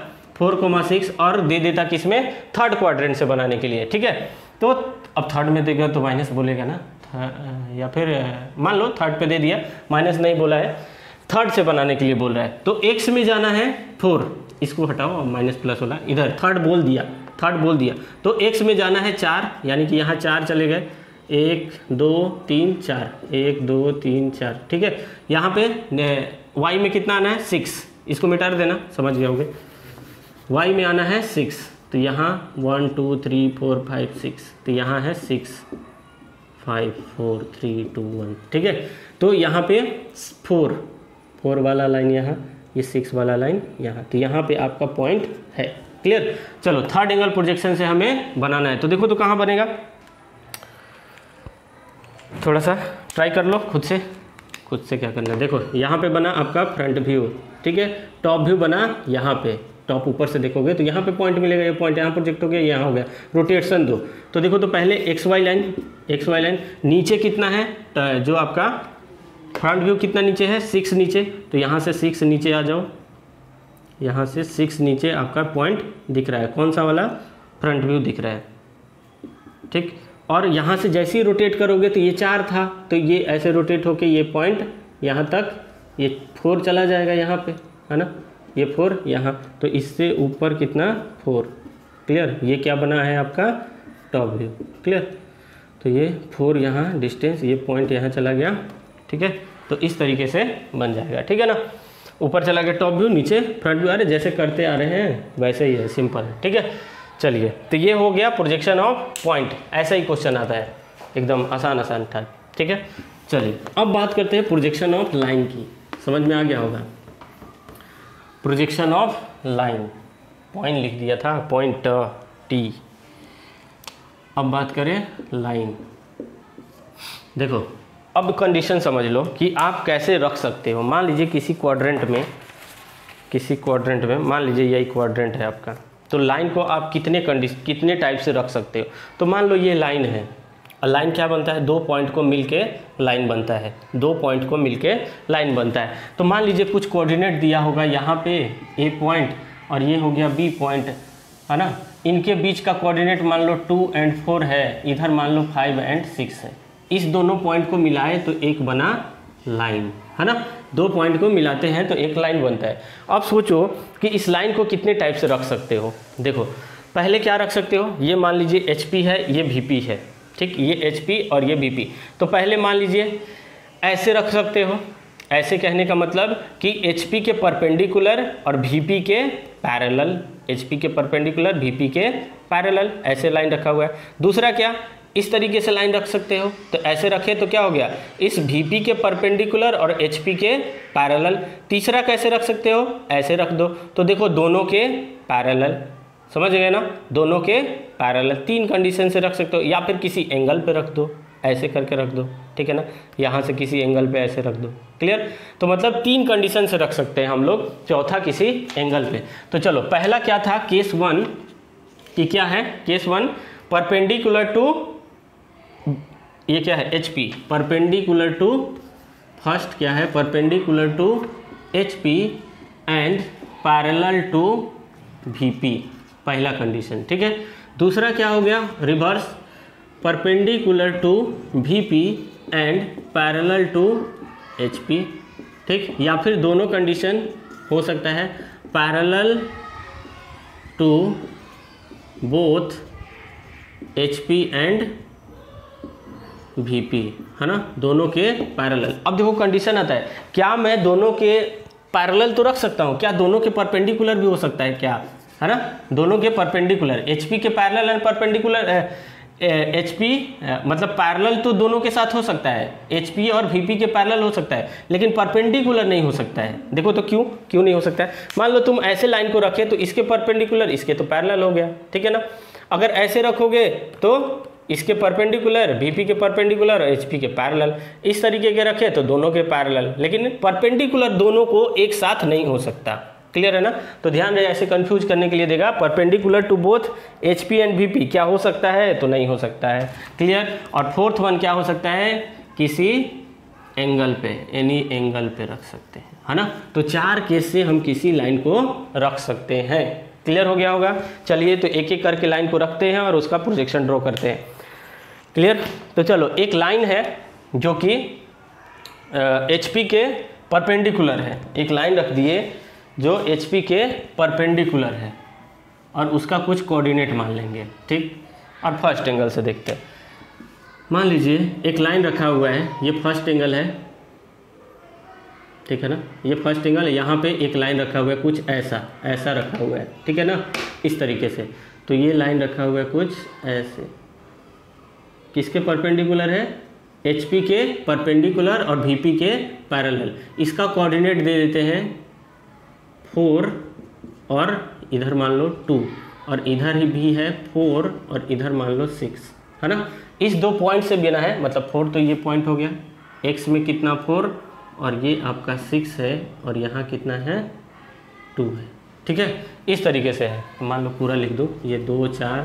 4,6 और दे देता किस में, थर्ड क्वाड्रेंट से बनाने के लिए, ठीक है। तो अब थर्ड में देगा तो माइनस बोलेगा ना, या फिर मान लो थर्ड पे दे दिया, माइनस नहीं बोला है, थर्ड से बनाने के लिए बोल रहा है। तो x में जाना है 4, इसको हटाओ, माइनस प्लस वाला, इधर थर्ड बोल दिया, तो x में जाना है 4, यानी कि यहाँ 4 चले गए, 1 2 3 4, 1 2 3 4, ठीक है। यहाँ पे y में कितना आना है 6, इसको मिटा देना, समझ गए होंगे। y में आना है 6, तो यहाँ 1 2 3 4 5 6, तो यहाँ है 6 5 4 3 2 1, ठीक है। तो यहाँ पे 4 वाला लाइन यहाँ, ये 6 वाला लाइन यहाँ, तो यहाँ पे आपका पॉइंट है। क्लियर। चलो थर्ड एंगल प्रोजेक्शन से हमें बनाना है, तो देखो तो कहाँ बनेगा, थोड़ा सा ट्राई कर लो खुद से क्या करना है। देखो यहाँ पे बना आपका फ्रंट व्यू, ठीक है। टॉप व्यू बना यहाँ पे, टॉप ऊपर से देखोगे तो यहाँ पे पॉइंट मिलेगा, ये पॉइंट यहाँ प्रोजेक्ट हो गया, यहाँ हो गया। रोटेशन दो, तो देखो तो पहले एक्स वाई लाइन नीचे कितना है, तो जो आपका फ्रंट व्यू कितना नीचे है, 6 नीचे, तो यहाँ से 6 नीचे आ जाओ, यहाँ से 6 नीचे आपका पॉइंट दिख रहा है, कौन सा वाला, फ्रंट व्यू दिख रहा है, ठीक। और यहाँ से जैसे ही रोटेट करोगे तो ये 4 था, तो ये ऐसे रोटेट होके ये पॉइंट यहाँ तक, ये 4 चला जाएगा यहाँ पे, है ना, ये 4 यहाँ, तो इससे ऊपर कितना 4। क्लियर। ये क्या बना है आपका टॉप व्यू। क्लियर। तो ये 4 यहाँ डिस्टेंस, ये पॉइंट यहाँ चला गया, ठीक है। तो इस तरीके से बन जाएगा, ठीक है ना। ऊपर चला गया टॉप व्यू, नीचे फ्रंट व्यू, अरे जैसे करते आ रहे हैं वैसे ही है, सिंपल है, ठीक है। चलिए, तो ये हो गया प्रोजेक्शन ऑफ पॉइंट, ऐसा ही क्वेश्चन आता है, एकदम आसान था, ठीक है। चलिए अब बात करते हैं प्रोजेक्शन ऑफ लाइन की, समझ में आ गया होगा। प्रोजेक्शन ऑफ लाइन, पॉइंट लिख दिया था, पॉइंट टी। अब बात करें लाइन। देखो अब कंडीशन समझ लो कि आप कैसे रख सकते हो। मान लीजिए किसी क्वाड्रेंट में मान लीजिए यही क्वाड्रेंट है आपका, तो लाइन को आप कितने टाइप से रख सकते हो। तो मान लो ये लाइन है, और लाइन क्या बनता है, 2 पॉइंट को मिलके लाइन बनता है, 2 पॉइंट को मिलके लाइन बनता है। तो मान लीजिए कुछ कोऑर्डिनेट दिया होगा, यहाँ पे ए पॉइंट और ये हो गया बी पॉइंट, है ना। इनके बीच का कोऑर्डिनेट मान लो 2 और 4 है, इधर मान लो 5 और 6 है। इस दोनों पॉइंट को मिलाए तो एक बना लाइन, है ना। 2 पॉइंट को मिलाते हैं तो एक लाइन बनता है। अब सोचो कि इस लाइन को कितने टाइप से रख सकते हो। देखो पहले क्या रख सकते हो, ये मान लीजिए HP है, ये VP है, ठीक, ये HP और ये VP। तो पहले मान लीजिए ऐसे रख सकते हो। ऐसे कहने का मतलब कि HP के परपेंडिकुलर और VP के पैरेलल, HP के परपेंडिकुलर VP के पैरेलल, ऐसे लाइन रखा हुआ है। दूसरा क्या, इस तरीके से लाइन रख सकते हो, तो ऐसे रखे तो क्या हो गया, इस VP के परपेंडिकुलर और HP के पैरेलल। तीसरा कैसे रख सकते हो, ऐसे रख दो, तो देखो दोनों के पैरेलल, समझ गए ना, दोनों के पैरेलल। 3 कंडीशन से रख सकते हो, या फिर किसी एंगल पे रख दो, ऐसे करके रख दो, ठीक है ना, यहाँ से किसी एंगल पे ऐसे रख दो। क्लियर। तो मतलब 3 कंडीशन से रख सकते हैं हम लोग, चौथा किसी एंगल पे। तो चलो पहला क्या था, केस 1 कि क्या है, केस 1 परपेंडिकुलर टू, ये क्या है HP, परपेंडिकुलर टू, फर्स्ट क्या है, perpendicular to HP and parallel to VP, पहला कंडीशन, ठीक है। दूसरा क्या हो गया, reverse, perpendicular to VP and parallel to HP, ठीक। या फिर दोनों कंडीशन हो सकता है, parallel to both HP and VP, है ना, दोनों के पैरेलल। अब देखो कंडीशन आता है, क्या मैं दोनों के पैरेलल तो रख सकता हूँ, क्या दोनों के परपेंडिकुलर भी हो सकता है, क्या, है ना, दोनों के परपेंडिकुलर, HP के पैरेलल एंड परपेंडिकुलर, HP मतलब पैरेलल तो दोनों के साथ हो सकता है, HP और VP के पैरेलल हो सकता है, लेकिन परपेंडिकुलर नहीं हो सकता है। देखो तो क्यों नहीं हो सकता है। मान लो तुम ऐसे लाइन को रखे तो इसके परपेंडिकुलर इसके तो पैरेलल हो गया, ठीक है ना। अगर ऐसे रखोगे तो इसके परपेंडिकुलर, VP के परपेंडिकुलर और HP के पैरेलल, इस तरीके के रखे तो दोनों के पैरेलल, लेकिन परपेंडिकुलर दोनों को एक साथ नहीं हो सकता। क्लियर है ना। तो ध्यान रहे, ऐसे कंफ्यूज करने के लिए देगा, perpendicular to both HP and VP क्या हो सकता है, तो नहीं हो सकता है। क्लियर। और फोर्थ वन क्या हो सकता है, किसी एंगल पे, एनी एंगल पे रख सकते हैं, है ना। तो 4 केस से हम किसी लाइन को रख सकते हैं। क्लियर हो गया होगा। चलिए तो एक एक करके लाइन को रखते हैं और उसका प्रोजेक्शन ड्रॉ करते हैं। क्लियर। तो चलो एक लाइन है जो कि HP के परपेंडिकुलर है, एक लाइन रख दिए जो HP के परपेंडिकुलर है और उसका कुछ कोऑर्डिनेट मान लेंगे, ठीक। और फर्स्ट एंगल से देखते हैं। मान लीजिए एक लाइन रखा हुआ है, ये फर्स्ट एंगल है, ठीक है ना, ये फर्स्ट एंगल है, यहाँ पे एक लाइन रखा हुआ है कुछ ऐसा रखा हुआ है, ठीक है ना, इस तरीके से। तो ये लाइन रखा हुआ है कुछ ऐसे, किसके परपेंडिकुलर है, HP के परपेंडिकुलर और VP के पैरेलल। इसका कोऑर्डिनेट दे देते हैं 4 और इधर मान लो 2, और इधर ही भी है 4 और इधर मान लो 6, है ना। इस 2 पॉइंट से बना है, मतलब 4 तो ये पॉइंट हो गया, x में कितना 4 और ये आपका 6 है, और यहाँ कितना है 2 है, ठीक है। इस तरीके से है, मान लो पूरा लिख दो, ये 2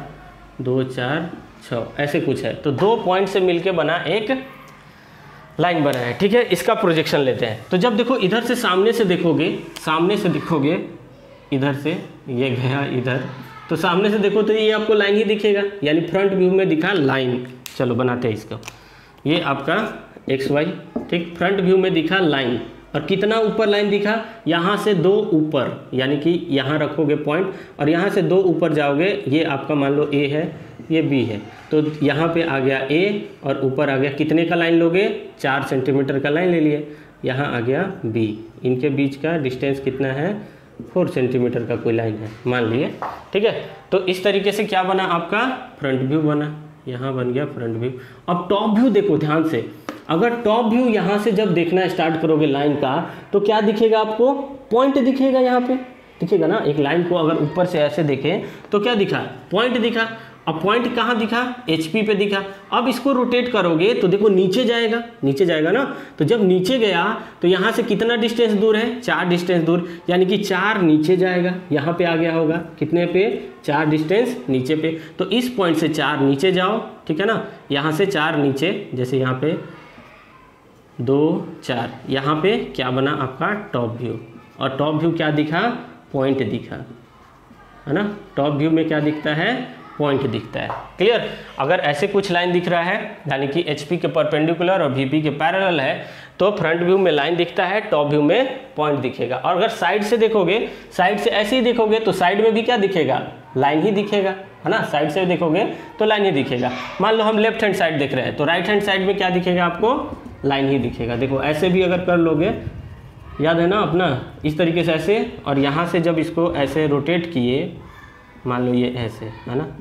4 6 ऐसे कुछ है। तो 2 पॉइंट से मिलके बना एक लाइन बना है, ठीक है। इसका प्रोजेक्शन लेते हैं। तो जब देखो इधर से सामने से देखोगे इधर से ये गया इधर, तो सामने से देखो तो ये आपको लाइन ही दिखेगा, यानी फ्रंट व्यू में दिखा लाइन। चलो बनाते हैं इसका, ये आपका XY, ठीक, फ्रंट व्यू में दिखा लाइन, और कितना ऊपर लाइन दिखा, यहाँ से 2 ऊपर, यानी कि यहाँ रखोगे पॉइंट और यहाँ से 2 ऊपर जाओगे, ये आपका मान लो A है, ये B है, तो यहाँ पे आ गया A और ऊपर आ गया, कितने का लाइन लोगे, 4 सेंटीमीटर का लाइन ले लिए, यहाँ आ गया B, इनके बीच का डिस्टेंस कितना है, 4 सेंटीमीटर का कोई लाइन है मान लिए, ठीक है। तो इस तरीके से क्या बना आपका फ्रंट व्यू बना, यहाँ बन गया फ्रंट व्यू। अब टॉप व्यू देखो ध्यान से, अगर टॉप व्यू यहाँ से जब देखना स्टार्ट करोगे लाइन का, तो क्या दिखेगा आपको, पॉइंट दिखेगा, यहाँ पे दिखेगा ना। एक लाइन को अगर ऊपर से ऐसे देखें तो क्या दिखा, पॉइंट दिखा। अब पॉइंट कहाँ दिखा, HP पे दिखा। अब इसको रोटेट करोगे तो देखो नीचे जाएगा ना, तो जब नीचे गया तो यहाँ से कितना डिस्टेंस दूर है, 4 डिस्टेंस दूर, यानी कि 4 नीचे जाएगा, यहाँ पे आ गया होगा, कितने पे, 4 डिस्टेंस नीचे पे। तो इस पॉइंट से 4 नीचे जाओ, ठीक है ना, यहाँ से 4 नीचे, जैसे यहाँ पे 2 4, यहाँ पे क्या बना आपका टॉप व्यू। और टॉप व्यू क्या दिखा, पॉइंट दिखा, है ना। टॉप व्यू में क्या दिखता है, पॉइंट दिखता है, क्लियर। अगर ऐसे कुछ लाइन दिख रहा है, यानी कि HP के परपेंडिकुलर और VP के पैरेलल है, तो फ्रंट व्यू में लाइन दिखता है, टॉप व्यू में पॉइंट दिखेगा। और अगर साइड से देखोगे, साइड से ऐसे ही देखोगे, तो साइड में भी क्या दिखेगा, लाइन ही दिखेगा, है ना। साइड से देखोगे तो लाइन ही दिखेगा। मान लो हम लेफ्ट हैंड साइड देख रहे हैं, तो राइट हैंड साइड में क्या दिखेगा आपको, लाइन ही दिखेगा। देखो ऐसे भी अगर कर लोगे, याद है ना अपना, इस तरीके से ऐसे, और यहाँ से जब इसको ऐसे रोटेट किए, मान लो ये ऐसे, है ना,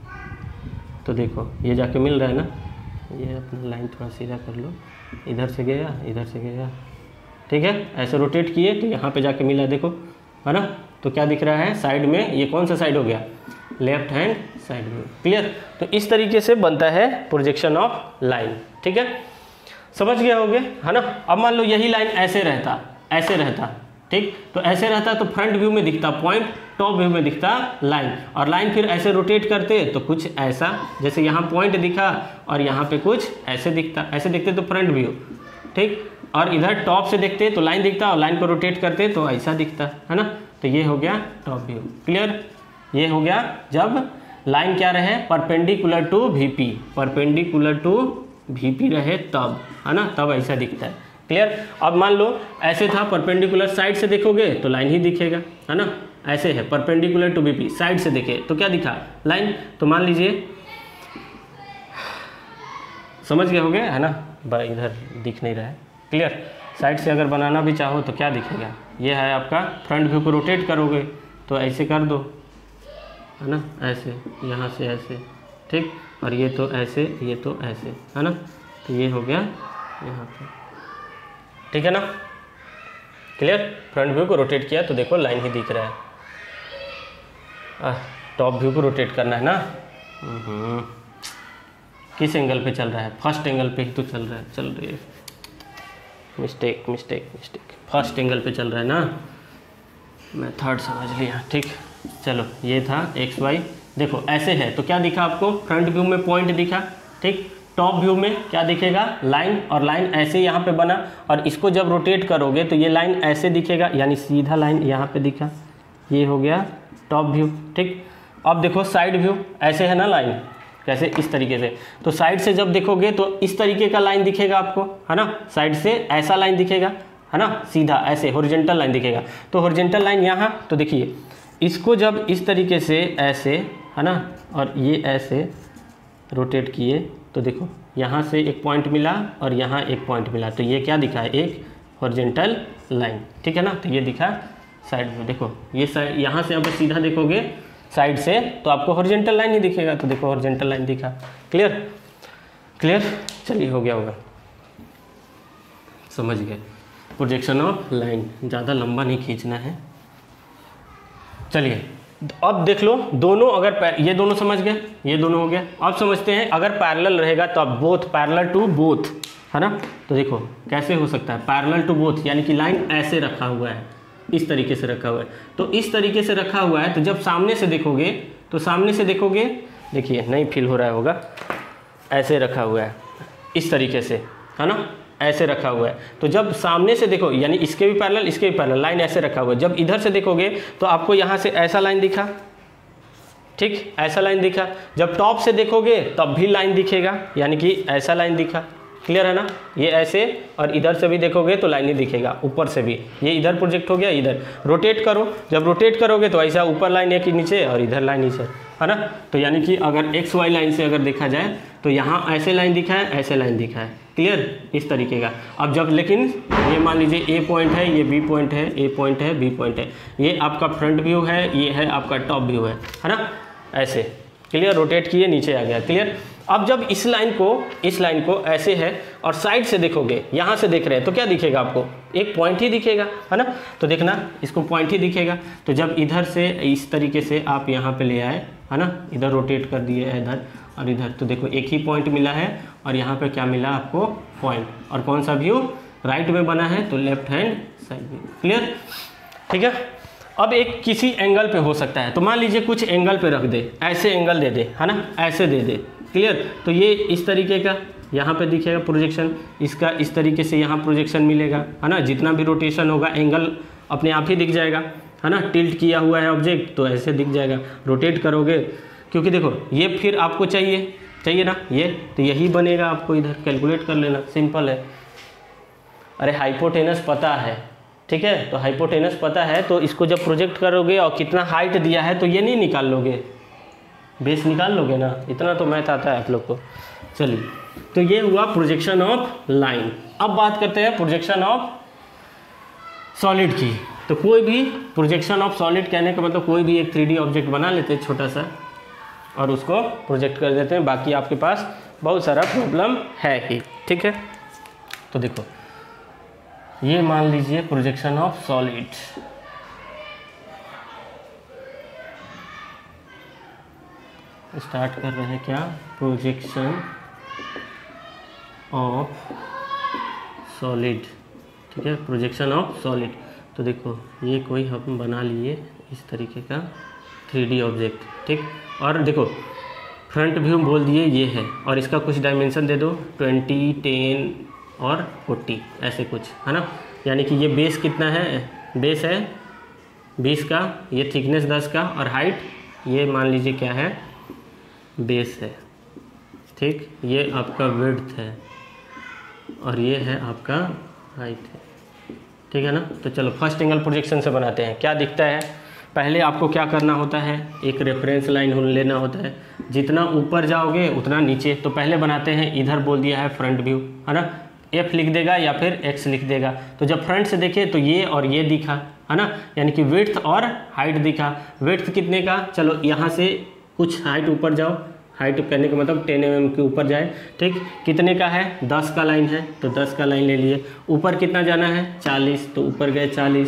तो देखो ये जाके मिल रहा है ना, ये अपना लाइन थोड़ा सीधा कर लो, इधर से गया, ठीक है। ऐसे रोटेट किए तो यहाँ पे जाके मिला, देखो, है ना। तो क्या दिख रहा है, साइड में, ये कौन सा साइड हो गया, लेफ्ट हैंड साइड में, क्लियर। तो इस तरीके से बनता है प्रोजेक्शन ऑफ लाइन, ठीक है, समझ गया होगे, है ना। अब मान लो यही लाइन ऐसे रहता, ठीक, तो ऐसे रहता तो फ्रंट व्यू में दिखता पॉइंट, टॉप व्यू में दिखता लाइन, और लाइन फिर ऐसे रोटेट करते तो कुछ ऐसा, जैसे यहाँ पॉइंट दिखा और यहाँ पे कुछ ऐसे दिखता, ऐसे दिखते तो फ्रंट व्यू, ठीक, और इधर टॉप से देखते तो लाइन दिखता, और लाइन को रोटेट करते तो ऐसा दिखता, है ना। तो ये हो गया टॉप व्यू, क्लियर। ये हो गया जब लाइन क्या रहे, परपेंडिकुलर टू VP रहे तब, है ना, तब ऐसा दिखता है, क्लियर। अब मान लो ऐसे था, परपेंडिकुलर साइड से देखोगे तो लाइन ही दिखेगा, है ना। ऐसे है परपेंडिकुलर टू VP, साइड से देखे तो क्या दिखा, लाइन। तो मान लीजिए, समझ गए होगे, है ना, इधर दिख नहीं रहा है, क्लियर। साइड से अगर बनाना भी चाहो तो क्या दिखेगा, ये है आपका फ्रंट व्यू को रोटेट करोगे तो ऐसे कर दो, है ना, ऐसे, यहाँ से ऐसे, ठीक, और ये तो ऐसे, है ना। तो ये हो गया यहाँ पे, ठीक है ना, क्लियर। फ्रंट व्यू को रोटेट किया तो देखो लाइन ही दिख रहा है। टॉप व्यू को रोटेट करना है ना, किस एंगल पे चल रहा है, फर्स्ट एंगल पे ही तो चल रही है, मिस्टेक, फर्स्ट एंगल पे चल रहा है ना, मैं थर्ड समझ लिया, ठीक। चलो ये था XY, देखो ऐसे है तो क्या दिखा आपको, फ्रंट व्यू में पॉइंट दिखा, ठीक। टॉप व्यू में क्या दिखेगा, लाइन, और लाइन ऐसे यहाँ पे बना, और इसको जब रोटेट करोगे तो ये लाइन ऐसे दिखेगा, यानी सीधा लाइन यहाँ पे दिखा, ये हो गया टॉप व्यू, ठीक। अब देखो साइड व्यू, ऐसे है ना लाइन, कैसे, इस तरीके से। तो साइड से जब देखोगे तो इस तरीके का लाइन दिखेगा आपको, है ना, साइड से ऐसा लाइन दिखेगा, है ना, सीधा ऐसे हॉरिजॉन्टल लाइन दिखेगा। तो हॉरिजॉन्टल लाइन यहाँ, तो देखिए इसको जब इस तरीके से ऐसे, है ना, और ये ऐसे रोटेट किए तो देखो यहाँ से एक पॉइंट मिला और यहाँ एक पॉइंट मिला, तो ये क्या दिखा है, एक हॉरिजॉन्टल लाइन, ठीक है ना। तो ये दिखा साइड में, देखो ये साइड यहाँ से आप सीधा देखोगे साइड से तो आपको हॉरिजॉन्टल लाइन ही दिखेगा, तो देखो हॉरिजॉन्टल लाइन दिखा। क्लियर क्लियर, चलिए हो गया होगा, समझ गए। प्रोजेक्शन ऑफ लाइन, ज़्यादा लंबा नहीं खींचना है। चलिए अब देख लो, दोनों अगर ये दोनों समझ गए, ये दोनों हो गया। अब समझते हैं अगर पैरेलल रहेगा तो अब बोथ पैरेलल टू बोथ, है ना। तो देखो कैसे हो सकता है पैरेलल टू बोथ, यानी कि लाइन ऐसे रखा हुआ है, इस तरीके से रखा हुआ है। तो इस तरीके से रखा हुआ है, तो जब सामने से देखोगे तो सामने से देखोगे, देखिए नहीं फील हो रहा होगा, ऐसे रखा हुआ है इस तरीके से, है ना, ऐसे रखा हुआ है। तो जब सामने से देखो, यानी इसके भी पैरेलल इसके भी पैरेलल, लाइन ऐसे रखा हुआ है। जब इधर से देखोगे तो आपको यहाँ से ऐसा लाइन दिखा, ठीक, ऐसा लाइन दिखा। जब टॉप से देखोगे तब भी लाइन दिखेगा, यानी कि ऐसा लाइन दिखा। क्लियर है ना, ये ऐसे, और इधर से भी देखोगे तो लाइन ही दिखेगा, ऊपर से भी। ये इधर प्रोजेक्ट हो गया, इधर रोटेट करो, जब रोटेट करोगे तो ऐसा ऊपर लाइन है कि नीचे, और इधर लाइन नीचे, है ना। तो यानी कि अगर एक्स वाई लाइन से अगर देखा जाए तो यहाँ ऐसे लाइन दिखा है, ऐसे लाइन दिखा है। क्लियर, इस तरीके का। अब जब लेकिन ये मान लीजिए ए पॉइंट है, ये बी पॉइंट है, ए पॉइंट है, बी पॉइंट है, ये आपका फ्रंट व्यू है, ये है आपका टॉप व्यू है ना, ऐसे। क्लियर, रोटेट किए, नीचे आ गया। क्लियर। अब जब इस लाइन को ऐसे है और साइड से देखोगे, यहाँ से देख रहे हैं तो क्या दिखेगा आपको, एक पॉइंट ही दिखेगा, है ना। तो देखना इसको पॉइंट ही दिखेगा। तो जब इधर से इस तरीके से आप यहाँ पे ले आए, है ना, इधर रोटेट कर दिए इधर और इधर, तो देखो एक ही पॉइंट मिला है, और यहाँ पे क्या मिला आपको, पॉइंट। और कौन सा व्यू, राइट में बना है तो left hand side view. Clear, ठीक है। अब एक किसी एंगल पे हो सकता है, तो मान लीजिए कुछ एंगल पे रख दे, ऐसे एंगल दे दे, है ना, ऐसे दे दे। क्लियर, तो ये इस तरीके का यहाँ पे दिखेगा प्रोजेक्शन, इसका इस तरीके से यहाँ प्रोजेक्शन मिलेगा, है ना। जितना भी रोटेशन होगा एंगल अपने आप ही दिख जाएगा, है ना। टिल्ट किया हुआ है ऑब्जेक्ट तो ऐसे दिख जाएगा। रोटेट करोगे, क्योंकि देखो ये फिर आपको चाहिए ना, ये तो यही बनेगा, आपको इधर कैलकुलेट कर लेना, सिंपल है। अरे हाइपोटेनस पता है, ठीक है, तो हाइपोटेनस पता है, तो इसको जब प्रोजेक्ट करोगे और कितना हाइट दिया है तो ये नहीं निकाल लोगे, बेस निकाल लोगे ना, इतना तो मैथ आता है आप लोग को। चलिए, तो ये हुआ प्रोजेक्शन ऑफ लाइन। अब बात करते हैं प्रोजेक्शन ऑफ सॉलिड की। तो कोई भी प्रोजेक्शन ऑफ सॉलिड कहने का मतलब कोई भी एक 3D ऑब्जेक्ट बना लेते हैं छोटा सा और उसको प्रोजेक्ट कर देते हैं। बाकी आपके पास बहुत सारा प्रॉब्लम है ही, ठीक है। तो देखो ये मान लीजिए प्रोजेक्शन ऑफ सॉलिड, स्टार्ट कर रहे हैं क्या, प्रोजेक्शन ऑफ सॉलिड, ठीक है, प्रोजेक्शन ऑफ सॉलिड। तो देखो ये कोई हम बना लिए इस तरीके का 3D ऑब्जेक्ट, ठीक। और देखो फ्रंट व्यू बोल दिए ये है, और इसका कुछ डायमेंशन दे दो 20, 10 और 40 ऐसे कुछ, है ना। यानी कि ये बेस कितना है, बेस है 20 का, ये थिकनेस 10 का, और हाइट ये मान लीजिए क्या है, बेस है, ठीक। ये आपका विड्थ है और ये है आपका हाइट है, ठीक है ना। तो चलो फर्स्ट एंगल प्रोजेक्शन से बनाते हैं। क्या दिखता है, पहले आपको क्या करना होता है, एक रेफरेंस लाइन लेना होता है, जितना ऊपर जाओगे उतना नीचे। तो पहले बनाते हैं, इधर बोल दिया है फ्रंट व्यू, है ना, F लिख देगा या फिर X लिख देगा। तो जब फ्रंट से देखे तो ये और ये दिखा, है ना, यानी कि विड्थ और हाइट दिखा। विड्थ कितने का, चलो यहाँ से कुछ हाइट ऊपर जाओ, हाइट करने का मतलब 10 mm के ऊपर जाए, ठीक। कितने का है, 10 का लाइन है तो 10 का लाइन ले लिए। ऊपर कितना जाना है, 40, तो ऊपर गए 40,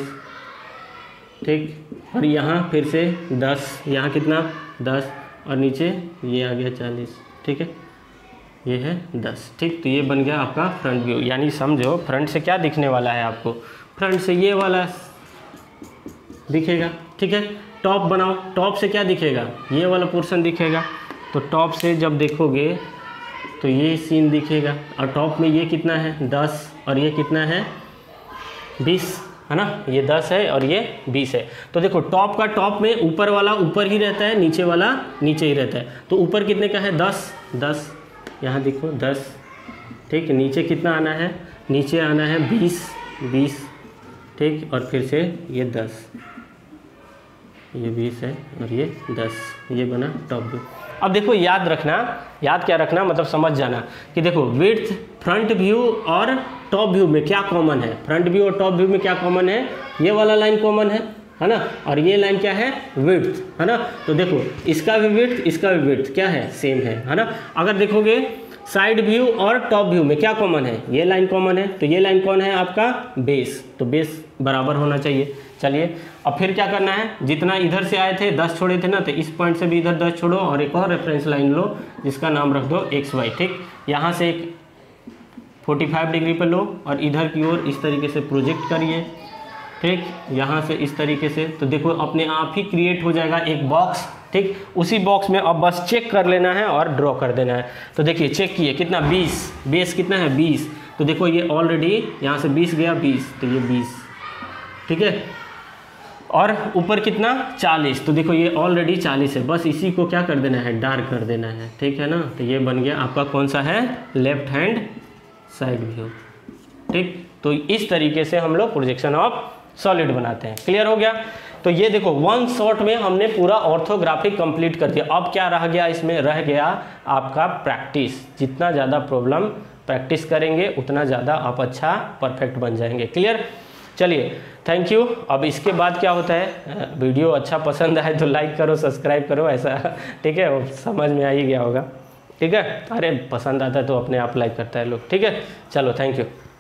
ठीक। और यहाँ फिर से 10, यहाँ कितना 10, और नीचे ये आ गया 40, ठीक है, ये है 10, ठीक। तो ये बन गया आपका फ्रंट व्यू। यानी समझो फ्रंट से क्या दिखने वाला है आपको, फ्रंट से ये वाला दिखेगा, ठीक है। टॉप बनाओ, टॉप से क्या दिखेगा, ये वाला पोर्शन दिखेगा। तो टॉप से जब देखोगे तो ये सीन दिखेगा, और टॉप में ये कितना है 10 और ये कितना है 20, है ना, ये 10 है और ये 20 है। तो देखो टॉप में ऊपर वाला ऊपर ही रहता है, नीचे वाला नीचे ही रहता है। तो ऊपर कितने का है 10, यहाँ देखो 10, ठीक। नीचे कितना आना है, नीचे आना है 20, ठीक। और फिर से ये 10, ये 20 है और ये 10, ये बना टॉप व्यू। अब देखो याद रखना, याद क्या रखना मतलब समझ जाना कि देखो विड्थ फ्रंट व्यू और टॉप व्यू में क्या कॉमन है, फ्रंट व्यू और टॉप व्यू में क्या कॉमन है, ये वाला लाइन कॉमन है ना, और ये लाइन क्या है, विड्थ, है ना। तो देखो इसका भी विड्थ इसका भी विड्थ क्या है, सेम है ना। अगर देखोगे साइड व्यू और टॉप व्यू में क्या कॉमन है, ये लाइन कॉमन है, तो ये लाइन कौन है आपका, बेस, तो बेस बराबर होना चाहिए। चलिए अब फिर क्या करना है, जितना इधर से आए थे 10 छोड़े थे ना, तो इस पॉइंट से भी इधर 10 छोड़ो और एक और रेफरेंस लाइन लो जिसका नाम रख दो XY, ठीक। यहाँ से एक 45 डिग्री पर लो और इधर की ओर इस तरीके से प्रोजेक्ट करिए, ठीक, यहाँ से इस तरीके से। तो देखो अपने आप ही क्रिएट हो जाएगा एक बॉक्स, ठीक। उसी बॉक्स में अब बस चेक कर लेना है और ड्रॉ कर देना है। तो देखिए चेक किए कितना 20, बेस कितना है 20, तो देखो ये ऑलरेडी यहाँ से 20 गया 20, तो ये 20, ठीक है। और ऊपर कितना 40, तो देखो ये ऑलरेडी 40 है, बस इसी को क्या कर देना है, डार्क कर देना है, ठीक है ना। तो ये बन गया आपका कौन सा है, लेफ्ट हैंड साइड व्यू, ठीक। तो इस तरीके से हम लोग प्रोजेक्शन ऑफ सॉलिड बनाते हैं। क्लियर हो गया। तो ये देखो वन शॉट में हमने पूरा ऑर्थोग्राफिक कंप्लीट कर दिया। अब क्या रह गया इसमें, रह गया आपका प्रैक्टिस। जितना ज़्यादा प्रॉब्लम प्रैक्टिस करेंगे उतना ज़्यादा आप अच्छा परफेक्ट बन जाएंगे। क्लियर। चलिए थैंक यू। अब इसके बाद क्या होता है, वीडियो अच्छा पसंद आए तो लाइक करो, सब्सक्राइब करो, ऐसा ठीक है, वो समझ में आ ही गया होगा, ठीक है। अरे पसंद आता है तो अपने आप लाइक करता है लोग, ठीक है। चलो थैंक यू।